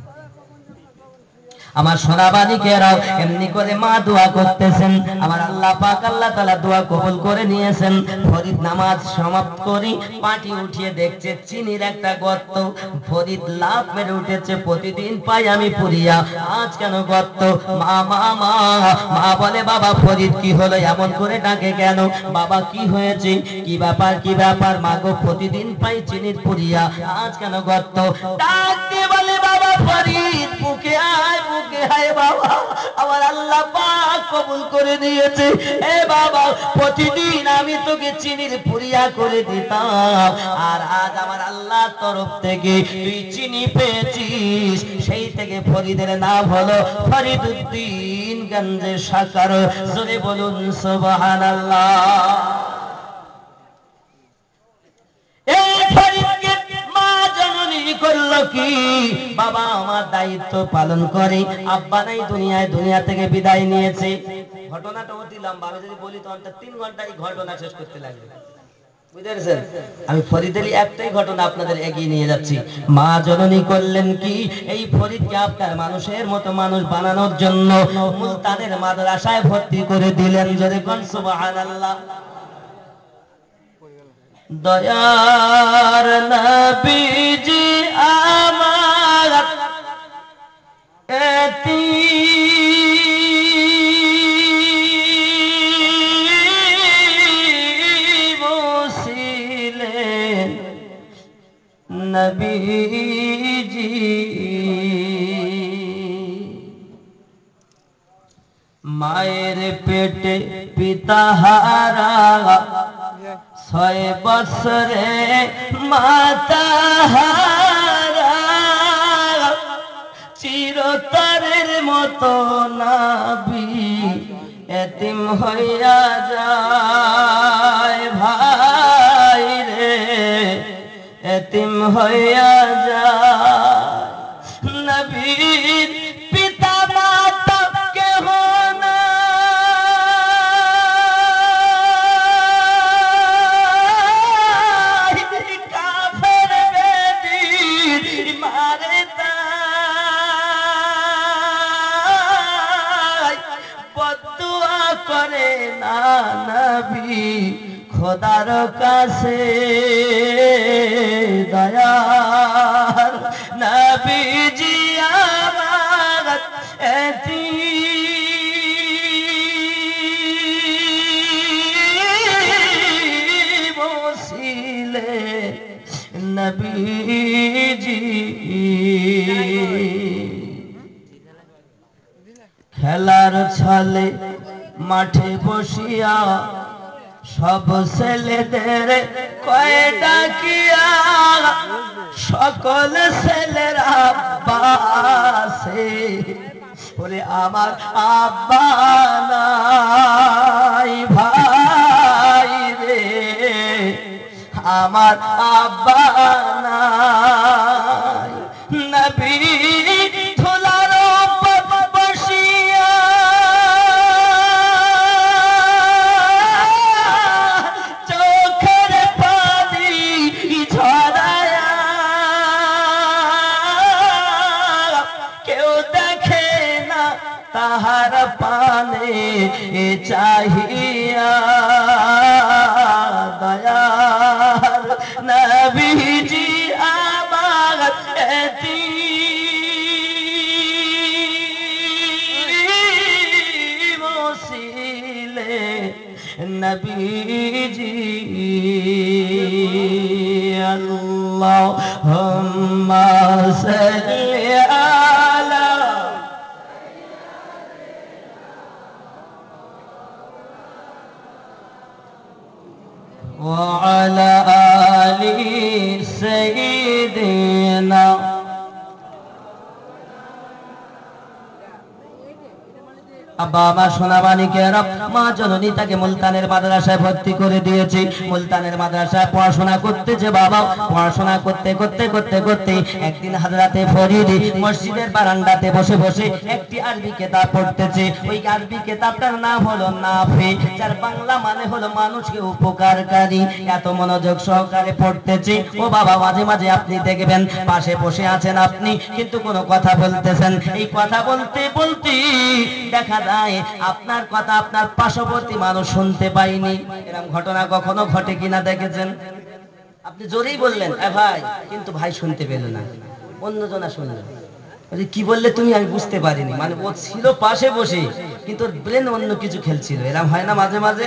আমার সোনাবানিকেরাও এমনি করে মা দোয়া করতেছেন, আমার আল্লাহ পাক আল্লাহ তাআলা দোয়া কবুল করে নিয়েছেন। ফরিদ নামাজ সমাপ্ত করে পাটি উঠিয়ে দেখছে চিনির একটা গর্ত। ফরিদ লাফ মেরে উঠেছে, প্রতিদিন পাই আমি পুরিয়া, আজ কেন গর্ত? মা মা মা মা বলে বাবা ফরিদ কি হলো, এমন করে ডাকে কেন? বাবা কি হয়েছে, কি ব্যাপার কি ব্যাপার? মা গো প্রতিদিন পাই চিনির পুরিয়া, আজ কেন গর্ত? ডাক দিয়ে বলে বাবা ফরিদ বুকে আয়, বুকে আয় বাবা, আমার আল্লাহ পাক কবুল করে দিয়েছে। এ বাবা প্রতিদিন আমি তোকে চিনির পুরিয়া করে দিতাম, আর আজ আমার আল্লাহর তরফ থেকে তুই চিনি পেয়েছিস। সেই থেকে ফরিদের নাম হলো ফরিদউদ্দিন গঞ্জে সাকার। জোরে বলুন সুবহানাল্লাহ। কি বাবা আমার দায়িত্ব পালন করে, আব্বা নাই দুনিয়ায়, দুনিয়া থেকে বিদায় নিয়েছে। ঘটনাটা অতি লম্বা, আমি যদি বলি তখন তিন ঘন্টা এই ঘটনা শেষ করতে লাগবে, বুঝেছেন? আমি ফরিদ আলী একটাই ঘটনা আপনাদের এগিয়ে নিয়ে যাচ্ছি। মা জননী করলেন কি, এই ফরিদকে আপনার মানুষের মতো মানুষ বানানোর জন্য মুলতানের মাদ্রাসায় ভর্তি করে দিলেন। যদি কোন সুবহানাল্লাহ। দয়ার নবীজি আমার এতিম ছিলেন নবীজি, মায়ের পেটে পিতা হারা, ছয় বছরে মাতা হারা, চিরতরের মতো নাবি এতিম হইয়া যায় ভাই রে, এতিম হইয়া যায়। নবীর পিতা মাতা কেহ না, কাফের বেদীর মারে তাই বদদুয়া করে না নবী খোদার কাছে। দয়ার নবীজি আমার এতিম ছিলেন নবীজি। খেলার ছলে মাঠে বসিয়া সব ছেলেদের কয় ডাকিয়া, সকল ছেলেরা বাসে বলে আমার আব্বা নাই ভাই রে, আমার আব্বা নাই। নবী ধুলার বসিয়া চোখের পানি ঝরায়া, কেউ দেখে না তাহার পানে চাহিয়া। দয়ার নবীজি আমার এতিম ছিলেন নবীজি। আল্লাহুম্মা সাল্লি আলা وعلى آل سيدنا। আব্বা আমার সোনাবানিকেরা, মা জননী তাকে মুলতানের মাদ্রাসায় ভর্তি করে দিয়েছে। মুলতানের মাদ্রাসায় পড়াশোনা করতেছে বাবা। পড়াশোনা করতে করতে করতে করতে একদিন হযরতে ফরিদ মসজিদের বারান্দাতে বসে বসে একটি আরবি কিতাব পড়তেছে। ওই আরবি কিতাবটার নাম হলো নাফি, যার বাংলা মানে হলো মানুষকে উপকারকারী। এত মনোযোগ সহকারে পড়তেছে ও বাবা, মাঝে মাঝে আপনি দেখবেন পাশে বসে আছেন আপনি, কিন্তু কোনো কথা বলতেছেন। এই কথা বলতে বলতে দেখা যায় আপনার কথা আপনার পার্শ্ববর্তী মানুষ শুনতে পায়নি। এরকম ঘটনা কখনো ঘটে কিনা দেখেছেন? আপনি জোরেই বললেন এ ভাই, কিন্তু ভাই শুনতে পেল না, অন্যজনা শুনল। কি বললে তুমি? আমি বুঝতে পারিনি। মানে ও ছিল পাশে বসে, কিন্তু ওর ব্রেন অন্য কিছু খেলছিল। এরকম হয় না মাঝে মাঝে?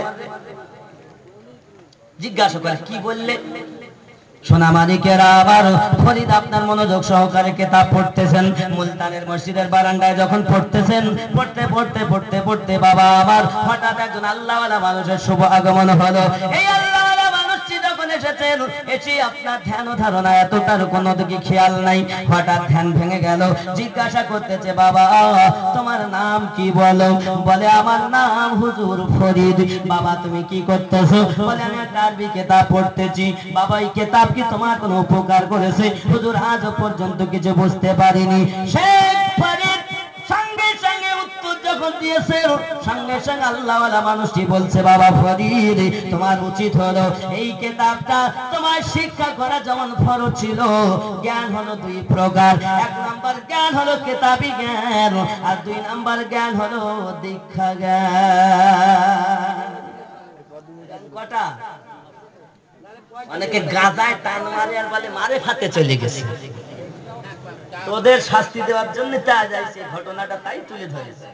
জিজ্ঞাসা করে কি বললে? সোনা মানিকেরা আবার ফরিদ আপনার মনোযোগ সহকারে কিতাব পড়তেছেন। মুলতানের মসজিদের বারান্দায় যখন পড়তেছেন, পড়তে পড়তে পড়তে পড়তে বাবা আমার হঠাৎ একজন আল্লাহওয়ালা মানুষের শুভ আগমন হলো। এই আল্লাহওয়ালা মানুষটি যখন এসেছেন, এসে আপনার ধ্যান ধারণা এতটার কোনো দিকে খেয়াল নাই। হঠাৎ ধ্যান ভেঙে গেল, জিজ্ঞাসা করতেছে বাবা তোমার নাম কি বলো? বলে আমার নাম হুজুর ফরিদ। বাবা তুমি কি করতেছো? বলে আমি একটা আরবি কিতাব পড়তেছি। বাবা এই কিতাব কি তোমার কোনো উপকার করেছে? হুজুর আজ পর্যন্ত কিছু বুঝতে পারিনি। শেখ ফরিদ সঙ্গে সঙ্গে উত্তর যখন দিয়েছে, সঙ্গে সঙ্গে আল্লাহওয়ালা মানুষটি বলছে বাবা ফরিদ তোমার উচিত হলো এই কিতাবটা তোমার শিক্ষা করা যেমন ফরজ ছিল। জ্ঞান হলো দুই প্রকার, এক নাম্বার জ্ঞান হলো কিতাবী জ্ঞান, আর দুই নাম্বার জ্ঞান হলো দীক্ষা জ্ঞান। কটা অনেকে গাজায় টান মারে আর বলে মারে ফাতে চলে গেছে, তোদের শাস্তি দেওয়ার জন্য তা যাইছে, ঘটনাটা তাই তুলে ধরেছে।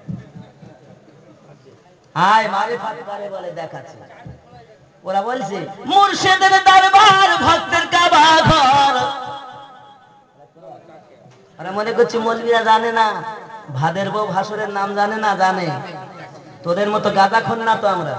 আয় মারে ফাতে করে বলে দেখাচ্ছে। ওরা বলছে মুর্শিদের দরবার ভক্তের কাবা ঘর। ওরা মনে করছে মৌলবীরা জানে না, ভাদের বউ ভাসুরের নাম জানে না। জানে, তোদের মতো গাঁজাখোর না তো আমরা।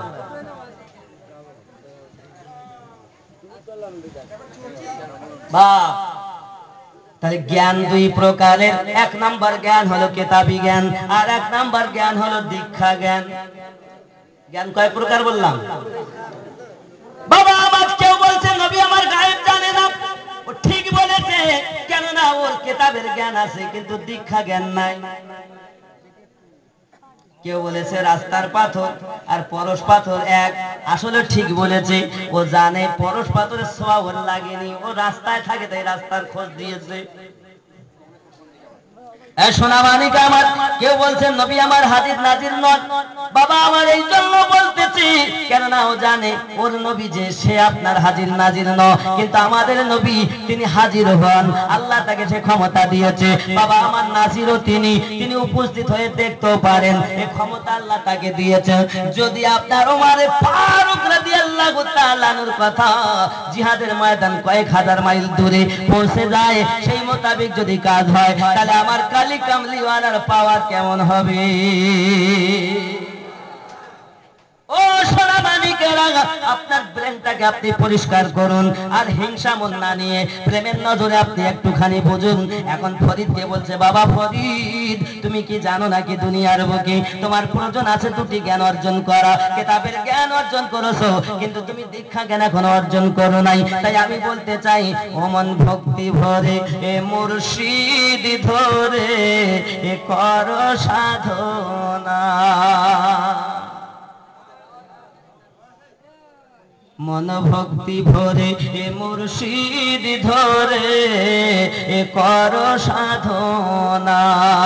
বাহ, তাহলে জ্ঞান দুই প্রকারের, এক নাম্বার জ্ঞান হলো কিতাবী জ্ঞান, আর এক নাম্বার জ্ঞান হলো দীক্ষা জ্ঞান। জ্ঞান কয় প্রকার বললাম? বাবা আমার কেউ বলছে নবী আমার গায়েব জানে না, ও ঠিক বলেছে, কেননা ওর কিতাবের জ্ঞান আছে কিন্তু দীক্ষা জ্ঞান নাই। কেউ বলেছে রাস্তার পাথর আর পরশ পাথর এক, আসলে ঠিক বলেছে। ও জানে পরশ পাথরের ছোঁয়া ওর লাগেনি, ও রাস্তায় থাকে তাই রাস্তার খোঁজ দিয়েছে। সোনামানিকা আমার কেউ বলছেন নবী আমার হাজির নাজির নন। বাবা আমার এই জন্য বলতেছি, কেননা ও জানে ওর নবী যে সে আপনার হাজির নাজির ন, কিন্তু আমাদের নবী তিনি হাজির হন, আল্লাহ তাকে সে ক্ষমতা দিয়েছে। বাবা আমার নাজিরও তিনি, তিনি উপস্থিত হয়ে দেখতেও পারেন, এই ক্ষমতা আল্লাহ তাকে দিয়েছে। যদি আপনার ওমরে ফারুক রাদিয়াল্লাহু তাআলা আনহুর কথা জিহাদের ময়দান কয়েক হাজার মাইল দূরে পৌঁছে যায়, সেই মোতাবেক যদি কাজ হয়, তাহলে আমার কালি কামলিওয়ালার পাওয়ার কেমন হবে? ও সোনামানিকেরা, আপনার ব্রেনটাকে আপনি পরিষ্কার করুন, আর হিংসা মন না নিয়ে প্রেমের নজরে আপনি একটুখানি বুঝুন। এখন ফরিদকে বলছে বাবা ফরিদ তুমি কি জানো নাকি দুনিয়ার বুকে তোমার প্রয়োজন আছে দুটি জ্ঞান অর্জন করা। কিতাবের জ্ঞান অর্জন করেছো, কিন্তু তুমি দীক্ষা জ্ঞান এখনো অর্জন করো নাই। তাই আমি বলতে চাই ওমন ভক্তি ভরে এ মুর্শিদ ধরে এ কর সাধনা, মন ভক্তি ভরে এ মুর্শিদ ধরে এ কর সাধনা।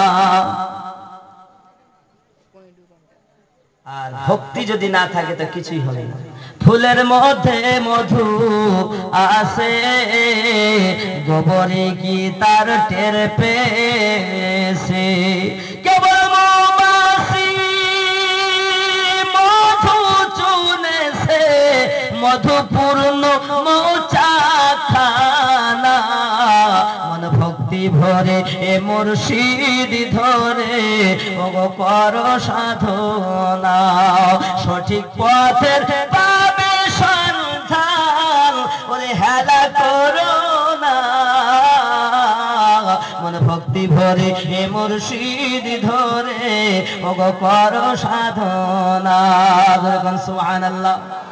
আর ভক্তি যদি না থাকে তো কিছুই হবে না। ফুলের মধ্যে মধু আছে, গোবরে কি তার টের পেয়েছে, কেবল মৌমাছি মধু চুনেছে, মধুপূর্ণ মৌচা খানা। মন ভক্তি ভরে এ মুর্শিদ ধরে ওগো কর সাধনা, সঠিক পথের পাবে সন্ধান, ওরে হেলা করো না। মন ভক্তি ভরে এ মুর্শিদ ধরে ওগো কর সাধনা। সুবহানাল্লাহ।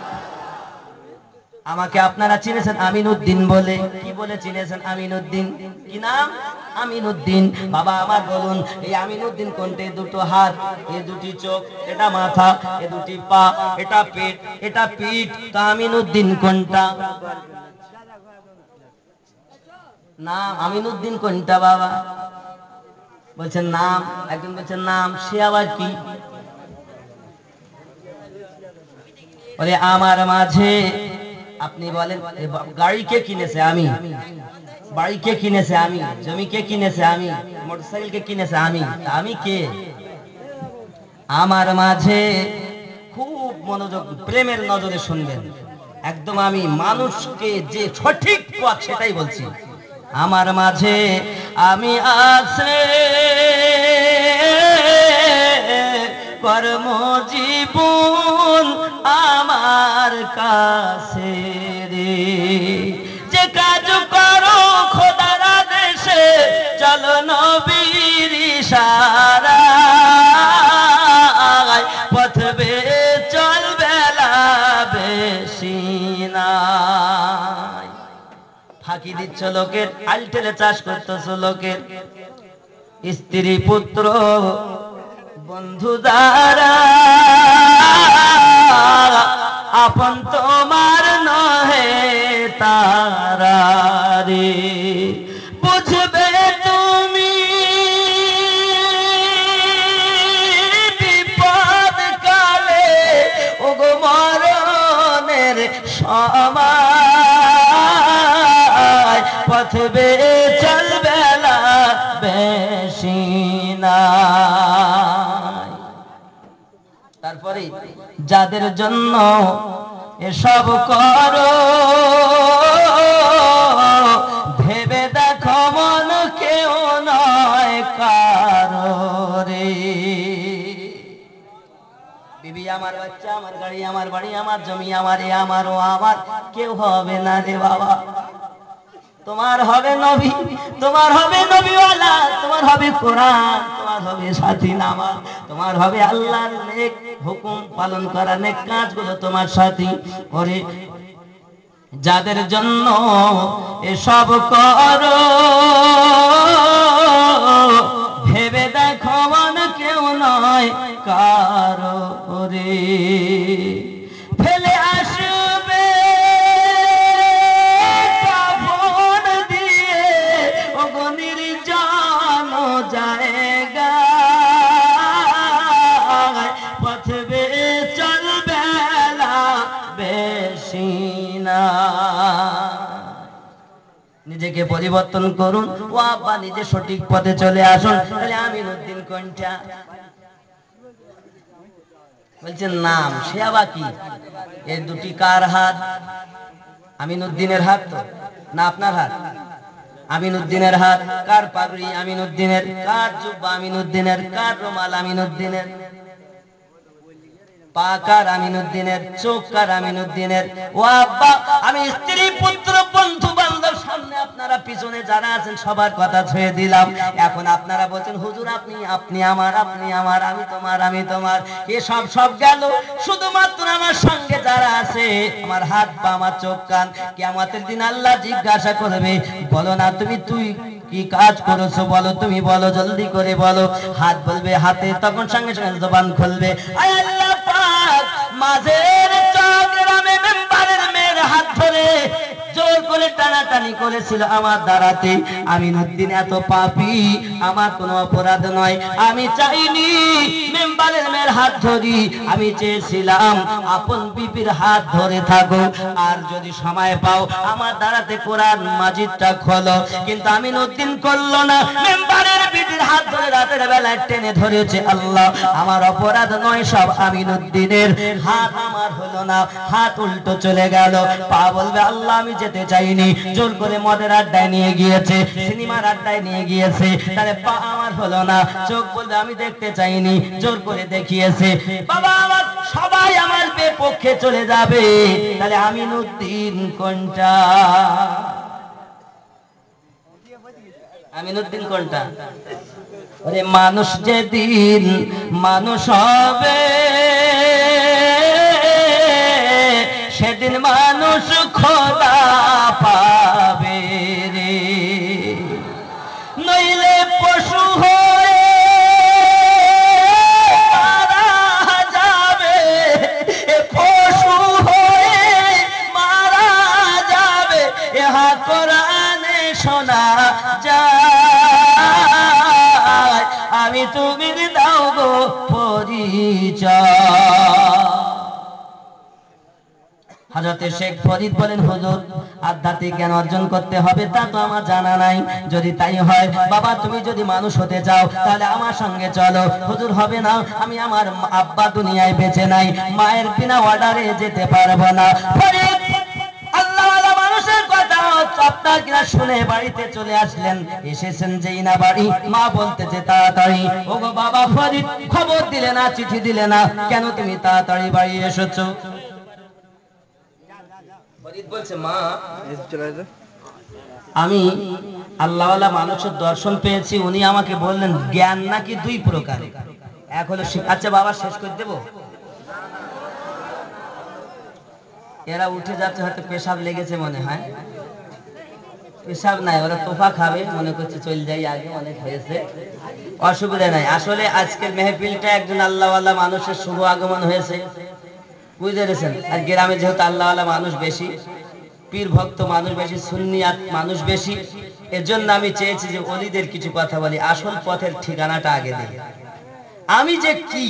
আমাকে আপনারা চিনেছেন আমিনউদ্দিন বলে, কি বলে চিনেছেন? আমিনউদ্দিন। কি নাম? আমিনউদ্দিন। বাবা আমার বলুন এই আমিনউদ্দিন কোনটা? দুটো হাত, এই দুটি চোখ, এটা মাথা, এই দুটি পা, এটা পেট, এটা পিঠ। তো আমিনউদ্দিন কোনটা? নাম আমিনউদ্দিন কোনটা বাবা? বলছেন নাম, একজন বলছেন নাম, সে আবার কি? বলে আমার মাঝে আপনি বলেন গাড়ি কে কিনেছে? আমি। বাড়ি কে কিনেছে? আমি। জমি কে কিনেছে? আমি। মোটরসাইকেল কে কিনেছে? আমি। আমি কে? আমার মাঝে খুব মনোযোগ প্রেমের নজরে শুনবেন, একদম আমি মানুষকে যে সঠিক পথ সেটাই বলছি। আমার মাঝে আমি আছে কর্মজীবন আমার কাছে রে, চলো নবীর ইশারায় পথ বেয়ে চল বেলা বেশি নাই। ফাঁকি দিচ্ছ লোকের, আলটেলে চাষ করতেছ লোকের, স্ত্রী পুত্র বন্ধু দ্বারা আপন তোমার নহে তারা রে। বুঝবে তুমি বিপদ কালে ওগো মরণের সময় পথ বেয়ে চল বেলা বেশি নাই। তারপরে যাদের জন্য এসব করো ভেবে দেখো মন কেউ নয় কারো রে। বিবি আমার, বাচ্চা আমার, গাড়ি আমার, বাড়ি আমার, জমি আমার, এ আমার ও আমার, কেউ হবে না রে বাবা। তোমার হবে নবী, তোমার হবে নবীওয়ালা, তোমার হবে কোরআন, তোমার হবে সাথী নামাজ, তোমার হবে আল্লাহর নেক হুকুম পালন করা, নেক কাজগুলো তোমার সাথী। ওরে যাদের জন্য এসব করো ভেবে দেখো মন কেউ নয় কারো রে। ফেলে আসবে জায়গা পথ বেয়ে চল বেলা বেশি না। নিজেকে পরিবর্তন করুন ও আব্বা, নিজে সঠিক পথে চলে আসুন। তাহলে আমিনউদ্দিন কোনটা বলছেন নাম, সে আবার কি? এই দুটি কার হাত? আমিনউদ্দিনের হাত তো না আপনার হাত? আমিনউদ্দিনের হাত। কার পাগড়ি? আমিনউদ্দিনের। কার জুব্বা? আমিনউদ্দিনের। কার রুমাল? আমিনউদ্দিনের। পা কার? আমিনউদ্দিনের। চোখ কার? আমিনউদ্দিনের। ও আব্বা, আমি স্ত্রী পুত্র বন্ধু বান্ধব সামনে আপনারা পিছনে যারা আছেন সবার কথা ছুঁয়ে দিলাম। এখন আপনারা বলছেন হুজুর আপনি আপনি আমার, আপনি আমার, আমি তোমার, আমি তোমার, এ সব সব গেল। শুধুমাত্র আমার সঙ্গে যারা আছে, আমার হাত পা, আমার চোখ কান, কিয়ামতের দিন আল্লাহ জিজ্ঞাসা করবে, বলো না তুমি তুই কি কাজ করেছো বলো, তুমি বলো, জলদি করে বলো। হাত বলবে হাতে, তখন সঙ্গে সঙ্গে জবান খুলবে, আয় আল্লাহ পাক, মাঝের চকরামে মেম্বারের মেয়ের হাত ধরে জোর করে টানাটানি করেছিল আমার দ্বারাতে। আমিনউদ্দিন এত পাপী, আমার কোনো অপরাধ নয়, আমি চাইনি মেম্বারের মেয়ের হাত ধরি, আমি চেয়েছিলাম আপন বিপির হাত ধরে থাকো। আর যদি সময় পাও আমার দ্বারাতে কোরআন মাজিদটা খোলো। কিন্তু আমিনউদ্দিন করলো না, মেম্বারের বিপির হাত ধরে রাতের বেলায় টেনে ধরেছে। আল্লাহ, আমার অপরাধ নয়, সব আমিনউদ্দিনের। হাত আমার হলো না, হাত উল্টো চলে গেল। পা বলবে আল্লাহ আমি যেতে চাইনি, জোর করে মদের আড্ডায় নিয়ে গিয়েছে, সিনেমার আড্ডায় নিয়ে গিয়েছে, তাহলে পা আমার হলো না। চোখ বলবে আমি দেখতে চাইনি, জোর করে দেখিয়েছে। বাবা আমার সবাই আমার বিপক্ষে চলে যাবে, তাহলে আমিনউদ্দিন কোনটা? আমিনউদ্দিন কোনটা? আরে মানুষ যেদিন মানুষ হবে সেদিন মানুষ খোদা পাবে রে। নইলে পশু হয়ে মারা যাবে, পশু হয়ে মারা যাবে, ইহা কোরআনে শোনা যায়। আমি তুমি দাও গো পরিচয়। হযরতে শেখ ফরিদ বলেন, হুজুর আধ্যাত্মিক জ্ঞান অর্জন করতে হবে তা তো আমার জানা নাই। যদি তাই হয় বাবা, তুমি যদি মানুষ হতে চাও তাহলে আমার সঙ্গে চলো। হুজুর হবে না, আমি আমার আব্বা দুনিয়ায় বেঁচে নাই, মায়ের বিনা অর্ডারে যেতে পারবো না। ফরিদ আল্লাহওয়ালা মানুষের কথা আপনার কিনা শুনে বাড়িতে চলে আসলেন। এসেছেন যেই না বাড়ি, মা বলতেছে তাড়াতাড়ি, ওগো বাবা ফরিদ, খবর দিলে না, চিঠি দিলে না, কেন তুমি তাড়াতাড়ি বাড়ি এসেছো? ফরিদ বলছে মা আমি আল্লাহওয়ালা মানুষের দর্শন পেয়েছি, উনি আমাকে বললেন জ্ঞান নাকি দুই প্রকার, এক হলো আচ্ছা বাবা শেষ করে দেবো, এরা উঠে যাচ্ছে হয়তো পেশাব লেগেছে মনে হয়, পেশাব নাই ওরা তোফা খাবে মনে করছে চল যাই আগে অনেক হয়েছে, অসুবিধা নাই। আসলে আজকের মেহফিলটা একজন আল্লাহওয়ালা মানুষের শুভ আগমন হয়েছে, বুঝতে পেরেছেন। আর গ্রামে যেহেতু আল্লাহওয়ালা মানুষ বেশি, পীর ভক্ত মানুষ বেশি, সুন্নিয়াত মানুষ বেশি, এজন্য আমি চেয়েছি যে ওলিদের কিছু কথা বলি, আসল পথের ঠিকানাটা আগে দিই। আমি যে কি,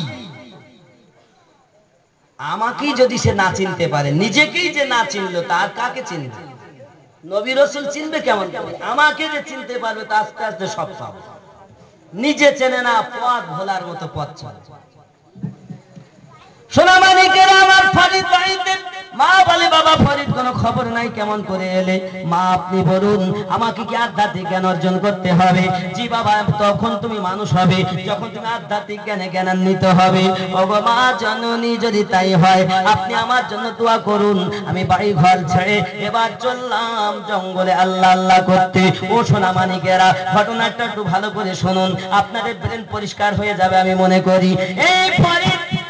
আমাকেই যদি সে না চিনতে পারে, নিজেকেই যে না চিনলো তার কাকে চিনবে? নবী রাসূল চিনবে কেমন করে? আমাকে যে চিনতে পারবে তা আস্তে আস্তে সব পাবে। নিজে চেনে না পথ ভোলার মতো পথ চলে। সোনা মানিকেরা আমার ফরিদ বাড়িতে, মা বলে বাবা ফরিদ কোনো খবর নাই, কেমন করে এলে? মা আপনি বলুন আমাকে কি আধ্যাত্মিক জ্ঞান অর্জন করতে হবে? জি বাবা, তখন তুমি মানুষ হবে যখন তুমি আধ্যাত্মিক জ্ঞানে জ্ঞানান্বিত হবে। ওগো মা জননী, যদি তাই হয় আপনি আমার জন্য দোয়া করুন। আমি বাড়ি ঘর ছেড়ে এবার চললাম জঙ্গলে আল্লাহ আল্লাহ করতে। ও সোনা মানিকেরা, ঘটনাটা একটু ভালো করে শুনুন, আপনাদের ব্রেন পরিষ্কার হয়ে যাবে আমি মনে করি। এই ফরিদ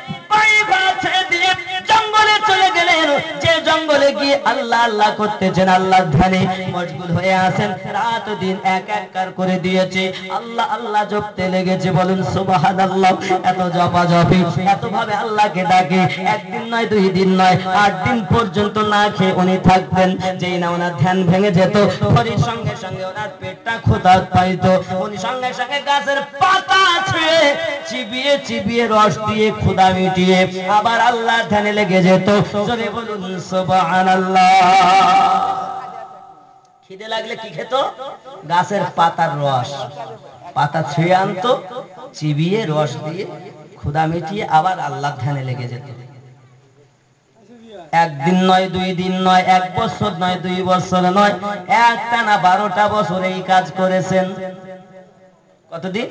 জঙ্গলে চলে গেলেন, যে জঙ্গলে গিয়ে আল্লাহ আল্লাহ করতেছেন, আল্লাহর ধ্যানে মশগুল হয়ে আছেন, রাত দিন এক এক করে দিয়েছে, আল্লাহ আল্লাহ জপতে লেগেছে। বলুন সুবহানাল্লাহ। এত জপা জপি, এত ভাবে আল্লাহকে ডাকে, একদিন নয় দুই দিন নয় আট দিন পর্যন্ত না খেয়ে উনি থাকতেন। যেই না ওনার ধ্যান ভেঙে যেত, ফরির সঙ্গে সঙ্গে ওনার পেটটা ক্ষুধা পাইতো, উনি সঙ্গে সঙ্গে গাছের পাতা ছুঁয়ে চিবিয়ে চিবিয়ে রস দিয়ে ক্ষুধা মিটিয়ে আবার আল্লাহর ধ্যানে লেগে যেত। জোরে বলুন সুবহানাল্লাহ। খিদে লাগলে কি খেত? গাছের পাতার রস, পাতা ছুঁয়ে আনতো, চিবিয়ে রস দিয়ে ক্ষুধা মিটিয়ে আবার আল্লাহর ধ্যানে লেগে যেত। একদিন নয় দুই দিন নয়, এক বছর নয় দুই বছর নয়, একটানা বারোটা বছর এই কাজ করেছেন। কতদিন?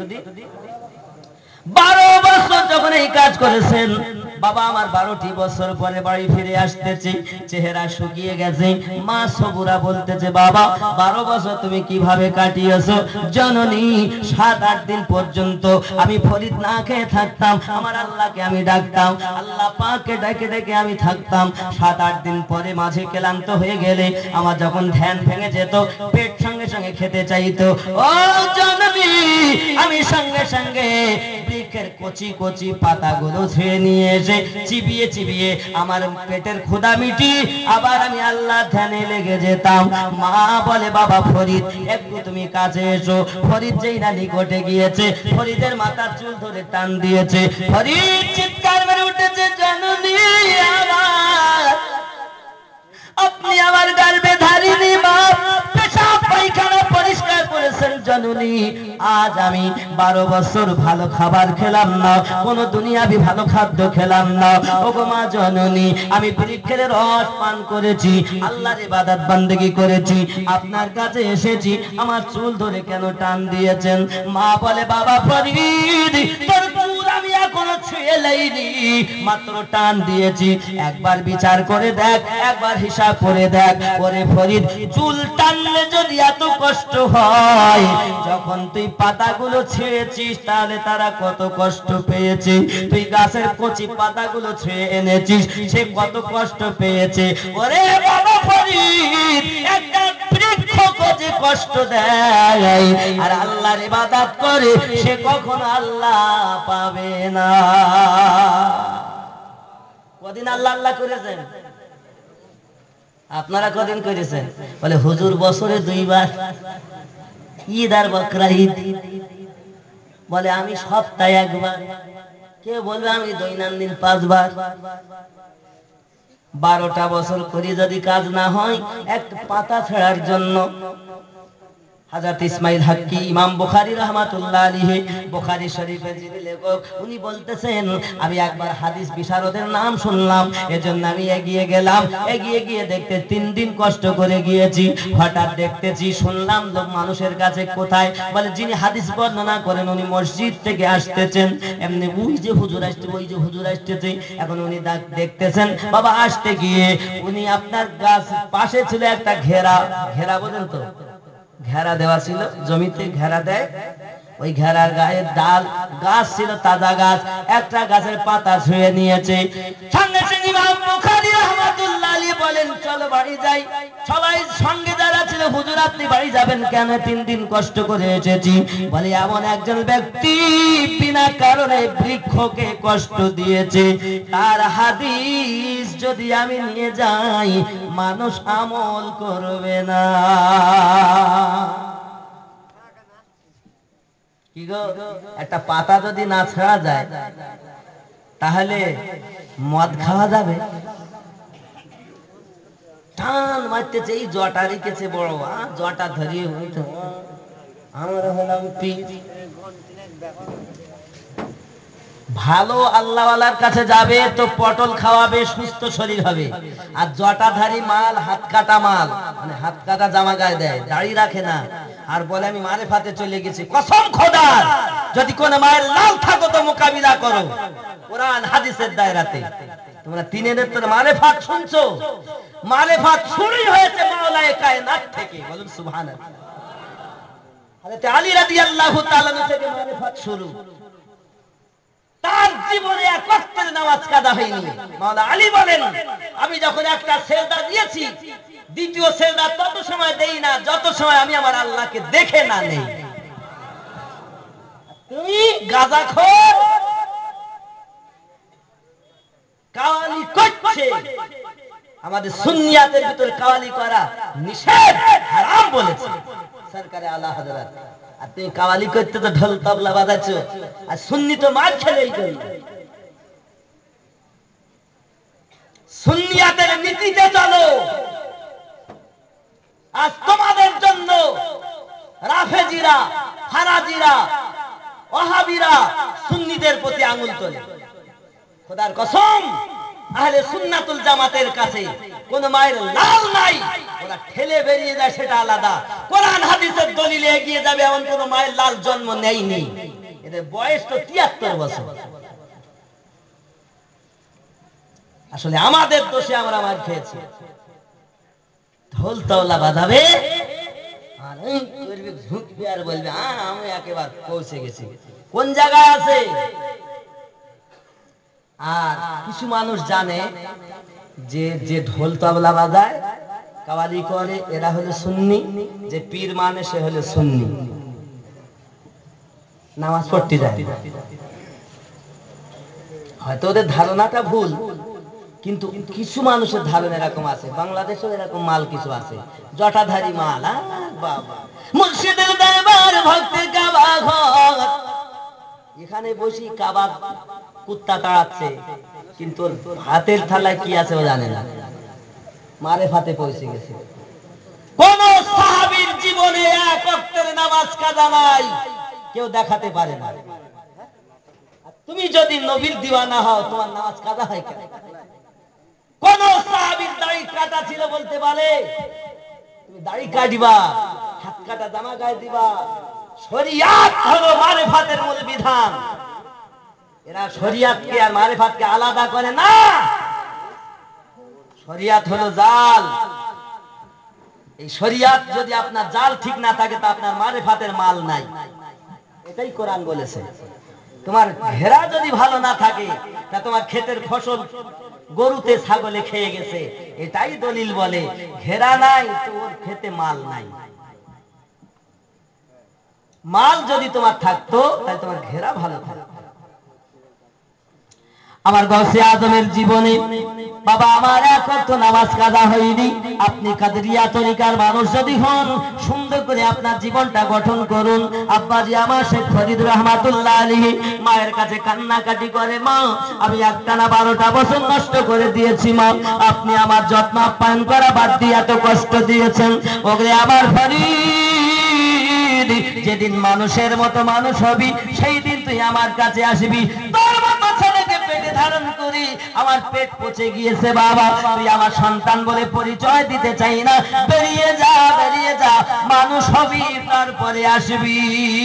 বারো বছর যখন এই কাজ করেছেন। বাবা আমার বারোটি বছর পরে বাড়ি ফিরে আসতেছে, চেহারা শুকিয়ে গেছে। মা সবুরা বলতেছে বাবা বারো বছর তুমি কিভাবে কাটিয়েছো? জননী, সাত আট দিন পর্যন্ত আমি ফরিদ না খেয়ে থাকতাম, আমার আল্লাহকে আমি ডাকতাম, আল্লাহ পাককে ডেকে ডেকে আমি থাকতাম। সাত আট দিন পরে মাঝে ক্লান্ত হয়ে গেলে আমার যখন ধ্যান ভেঙে যেত, পেট সঙ্গে সঙ্গে খেতে চাইতো। ও জননী, আমি সঙ্গে সঙ্গে বৃক্ষের কচি কচি পাতাগুলো ছেড়ে নিয়ে এসে চিবিয়ে চিবিয়ে আমার পেটের ক্ষুধা মিটি আবার আমি আল্লাহ ধ্যানে লেগে যেতাম। মা বলে বাবা ফরিদ একটু তুমি কাছে এসো। ফরিদ যেই না নিকটে গিয়েছে, ফরিদের মাথার চুল ধরে টান দিয়েছে। ফরিদ চিৎকার মেরে উঠেছে, জননী আমার, আপনি আমার গর্ভে ধারিনি মা, পেশাব পায়খানা পরিষ্কার করেছেন জননী। আজ আমি বারো বছর ভালো খাবার খেলাম না, কোন দুনিয়াবি ভালো খাদ্য খেলাম না। ওগো মা জননী, আমি বৃক্ষের রস পান করেছি, আল্লাহর ইবাদত বান্দেগি করেছি, আপনার কাছে এসেছি, আমার চুল ধরে কেন টান দিয়েছেন? মা বলে বাবা ফরিদ, তোর চুল আমি এখনো ছুঁয়ে লাইনি, মাত্র টান দিয়েছি। একবার বিচার করে দেখ, একবার হিসাব করে দেখ। ওরে ফরিদ, চুল টানলে যদি এত কষ্ট হয়, যখন তুই পাতাগুলো ছেড়েছিস তাহলে তারা কত কষ্ট পেয়েছে। তুই গাছের কচি পাতাগুলো ছেড়ে এনেছিস, সে কত কষ্ট পেয়েছে। ওরে বাবা ফরিদ, একটা বৃক্ষকে যে কষ্ট দেয় আর আল্লাহর ইবাদত করে, সে কখনো আল্লাহ পাবে না। কদিন আল্লাহ আল্লাহ করেছেন? আপনারা কদিন করেছেন? বলে হুজুর বছরে দুইবার, ঈদ আর বকরা ঈদ। বলে আমি সপ্তাহে একবার, কেউ বলবে আমি দৈনন্দিন পাঁচবার। বারোটা বছর করি যদি কাজ না হয়, একটা পাতা ছেঁড়ার জন্য হযরত ইসমাইল হাক্কি ইমাম বুখারী রাহমাতুল্লাহ আলাইহি বুখারী শরীফের যিনি লেখক উনি বলতেছেন আমি একবার হাদিস বিশারদের নাম শুনলাম এজন্য আমি এগিয়ে গেলাম এগিয়ে গিয়ে দেখতে তিন দিন কষ্ট করে গিয়েছি হঠাৎ দেখতেছি শুনলাম লোক মানুষের কাছে কোথায় বলে যিনি হাদিস বর্ণনা করেন উনি মসজিদ থেকে আসতেছেন এমনি ওই যে হুজুর আসছে ওই যে হুজুর আসতেছে এখন উনি দেখতেছেন বাবা আসতে গিয়ে উনি আপনার গাছ পাশে ছিল একটা ঘেরা ঘেরা বলেন তো ঘেরা দেওয়া ছিল জমিতে ঘেরা দেয় ওই ঘেরার গায়ে ডাল গাছ ছিল তাজা গাছ একটা গাছের পাতা ছুঁয়ে নিয়েছে সঙ্গে সঙ্গে ইমাম বুখারী রাহমাতুল্লাহ আলাইহি বলেন চলো বাড়ি যাই সবাই সঙ্গে যারা ছিল হুজুর আপনি বাড়ি যাবেন কেন তিন দিন কষ্ট করে এসেছি বলে এমন একজন ব্যক্তি বিনা কারণে বৃক্ষকে কষ্ট দিয়েছে তার হাদিস যদি আমি নিয়ে যাই মানুষ আমল করবে না কি গো একটা পাতা যদি না ছাড়া যায় তাহলে মদ খাওয়া যাবে টান মারতেছে এই জটা রেখেছে বড় জটা ধরিয়ে হইতো আমরা হলাম পীর ভালো আল্লাহওয়ালার কাছে যাবে তো পটল খাওয়াবে সুস্থ শরীর হবে আর জটাধারী মাল হাত কাটা মাল মানে হাত কাটা জামা গায়ে দেয় দাড়ি রাখে না আর বলে আমি মারেফাতে চলে গেছি কসম খোদার যদি কোন মায়ের লাল থাকো তো মোকাবিলা করো কোরআন হাদিসের দায়রাতে তোমরা তিনের তো মারেফাত শুনছো মারেফাত শুরুই হয়েছে মাওলায়ে কায়নাত থেকে বলুন সুবহানাল্লাহ হযরত আলী রাদিয়াল্লাহু তাআলা থেকে মারেফাত শুরু তার জীবনে এক ওয়াক্তের নামাজ কাজা হয়নি মাওলা আলী বলেন আমি যখন একটা সেজদা দিয়েছি দ্বিতীয় সেজদা তত সময় দেই না যত সময় আমি আমার আল্লাহকে দেখে না নেই তুমি গাঁজাখোর কাওয়ালি করছে আমাদের সুন্নিয়াতের ভিতর কাওয়ালি করা নিষেধ হারাম বলেছে সরকারে আলা হযরত আর তুমি কাওয়ালি করতে তো ঢোল তবলা বাজাচ্ছ আর সুন্নি তো মার খেলে এই জন্য সুন্নিয়াতের নীতিতে চলো আজ তোমাদের জন্য রাফেজিরা ফারাজিরা ওয়াহাবিরা সুন্নিদের প্রতি আঙুল তোলে খোদার কসম আহলে সুন্নাতুল জামাতের কাছে কোন মায়ের লাল নাই ওরা ঠেলে বেরিয়ে যায় সেটা আলাদা কোরআন হাদিসের দলিলে এগিয়ে যাবে এমন কোন মায়ের লাল জন্ম নেয়নি এদের বয়স তো তিয়াত্তর বছর আসলে আমাদের দোষে আমরা মার খেয়েছি ঢোল তবলা বাজাবে আর এই করবে ঝুঁকবে আর বলবে হ্যাঁ আমি একেবারে পৌঁছে গেছি কোন জায়গায় আছে আর কিছু মানুষ জানে যে যে ঢোল তবলা বাজায় কাওয়ালি করে এরা হলো সুন্নি যে পীর মানে সে হলো সুন্নি নামাজ পড়তে যায় হয়তো ওদের ধারণাটা ভুল কিন্তু কিছু মানুষের ধারণা এরকম আছে বাংলাদেশেও এরকম মাল কিছু আছে জটাধারী মাল বাবা মুর্শিদের দরবার ভক্তের কাবা ঘর এখানে বসি কাবা কুত্তা তাড়াচ্ছে কিন্তু হাতের থালায় কি আছে ও জানে না মারেফাতে পৌঁছে গেছে কোন সাহাবীর জীবনে এক ওয়াক্তের নামাজ কাজা নাই কেউ দেখাতে পারে না তুমি যদি নবীর দিওয়ানা হও তোমার নামাজ কাজা হয় কেন কোন সাহাবীর দাড়ি কাটা ছিল বলতে পারে তুমি দাড়ি কাটবা হাত কাটা জামা গায়ে দিবা শরিয়াত হলো মারেফাতের মূল বিধান এরা শরিয়াতকে আর মারেফাতকে আলাদা করে না শরিয়াত হলো জাল এই শরিয়াত যদি আপনার জাল ঠিক না থাকে তা আপনার মারেফাতের মাল নাই এটাই কোরআন বলেছে তোমার ঘেরা যদি ভালো না থাকে তা তোমার ক্ষেতের ফসল গরুতে ছাগলে খেয়ে গেছে এটাই দলিল বলে ঘেরা নাই তো ওর খেতে মাল নাই মাল যদি তোমার থাকতো তাহলে তোমার ঘেরা ভালো থাকতো আমার গৌসে আজমের জীবনে বাবা আমার এক ওয়াক্ত নামাজ কাজা হয়নি আপনি কাদরিয়া তরিকার মানুষ যদি হন সুন্দর করে আপনার জীবনটা গঠন করুন আব্বাজি আমার শেখ ফরিদ রহমাতুল্লাহ আলাইহি মায়ের কাছে কান্নাকাটি করে মা আমি একটানা বারোটা বছর নষ্ট করে দিয়েছি মা আপনি আমার যত্ন আপ্যায়ন করা বাদ দিয়ে এত কষ্ট দিয়েছেন ওগরে আমার ফরিদ ফরিদ, যেদিন মানুষের মতো মানুষ হবি সেই দিন তুই আমার কাছে আসবি। তোর মতো ছেলেকে পেটে ধারণ করি, আমার পেট পচে গিয়েছে বাবা, তুই আমার সন্তান বলে পরিচয় দিতে চাই না, বেরিয়ে যা বেরিয়ে যা, মানুষ হবি তারপরে আসবি।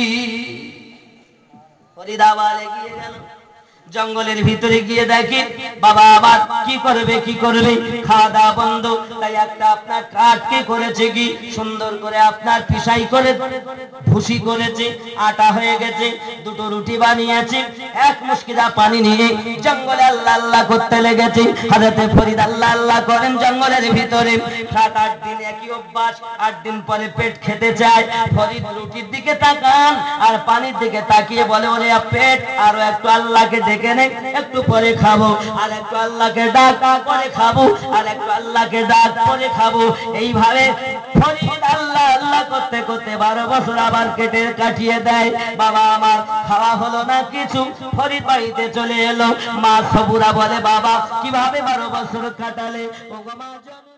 ফরিদ আবার এগিয়ে গেল, জঙ্গলের ভিতরে গিয়ে দেখি বাবা আবার কি করবে কি করবে, খাওয়া দাওয়া বন্ধ, তাই একটা আপনার কাঠ কি করেছে কি সুন্দর করে আপনার পিসাই করে ভুসি করেছে, আটা হয়ে গেছে, দুটো রুটি বানিয়েছে, এক মুশকিলা পানি নিয়ে জঙ্গলে আল্লাহ আল্লাহ করতে লেগেছে। হযরতে ফরিদ আল্লাহ আল্লাহ করেন জঙ্গলের ভিতরে, সাত আট দিন একই অভ্যাস, আট দিন পরে পেট খেতে চায়। ফরিদ রুটির দিকে তাকান আর পানির দিকে তাকিয়ে বলে, ওরে পেট আরো একটু আল্লাহকে ডেকে নে, একটু পরে খাবো, আর একটু আল্লাহকে ডাক পরে খাবো, আর একটু আল্লাহকে ডাক পরে খাবো। এইভাবে ফরিদ আল্লাহ আল্লাহ করতে করতে বারো বছর আবার কেটে কাটিয়ে দেয়। বাবা আমার খাওয়া হলো না কিছু, ফরিদ বাড়িতে চলে এলো। মা সবুরা বলে, বাবা কিভাবে বারো বছর কাটালে? ও গো মা জানে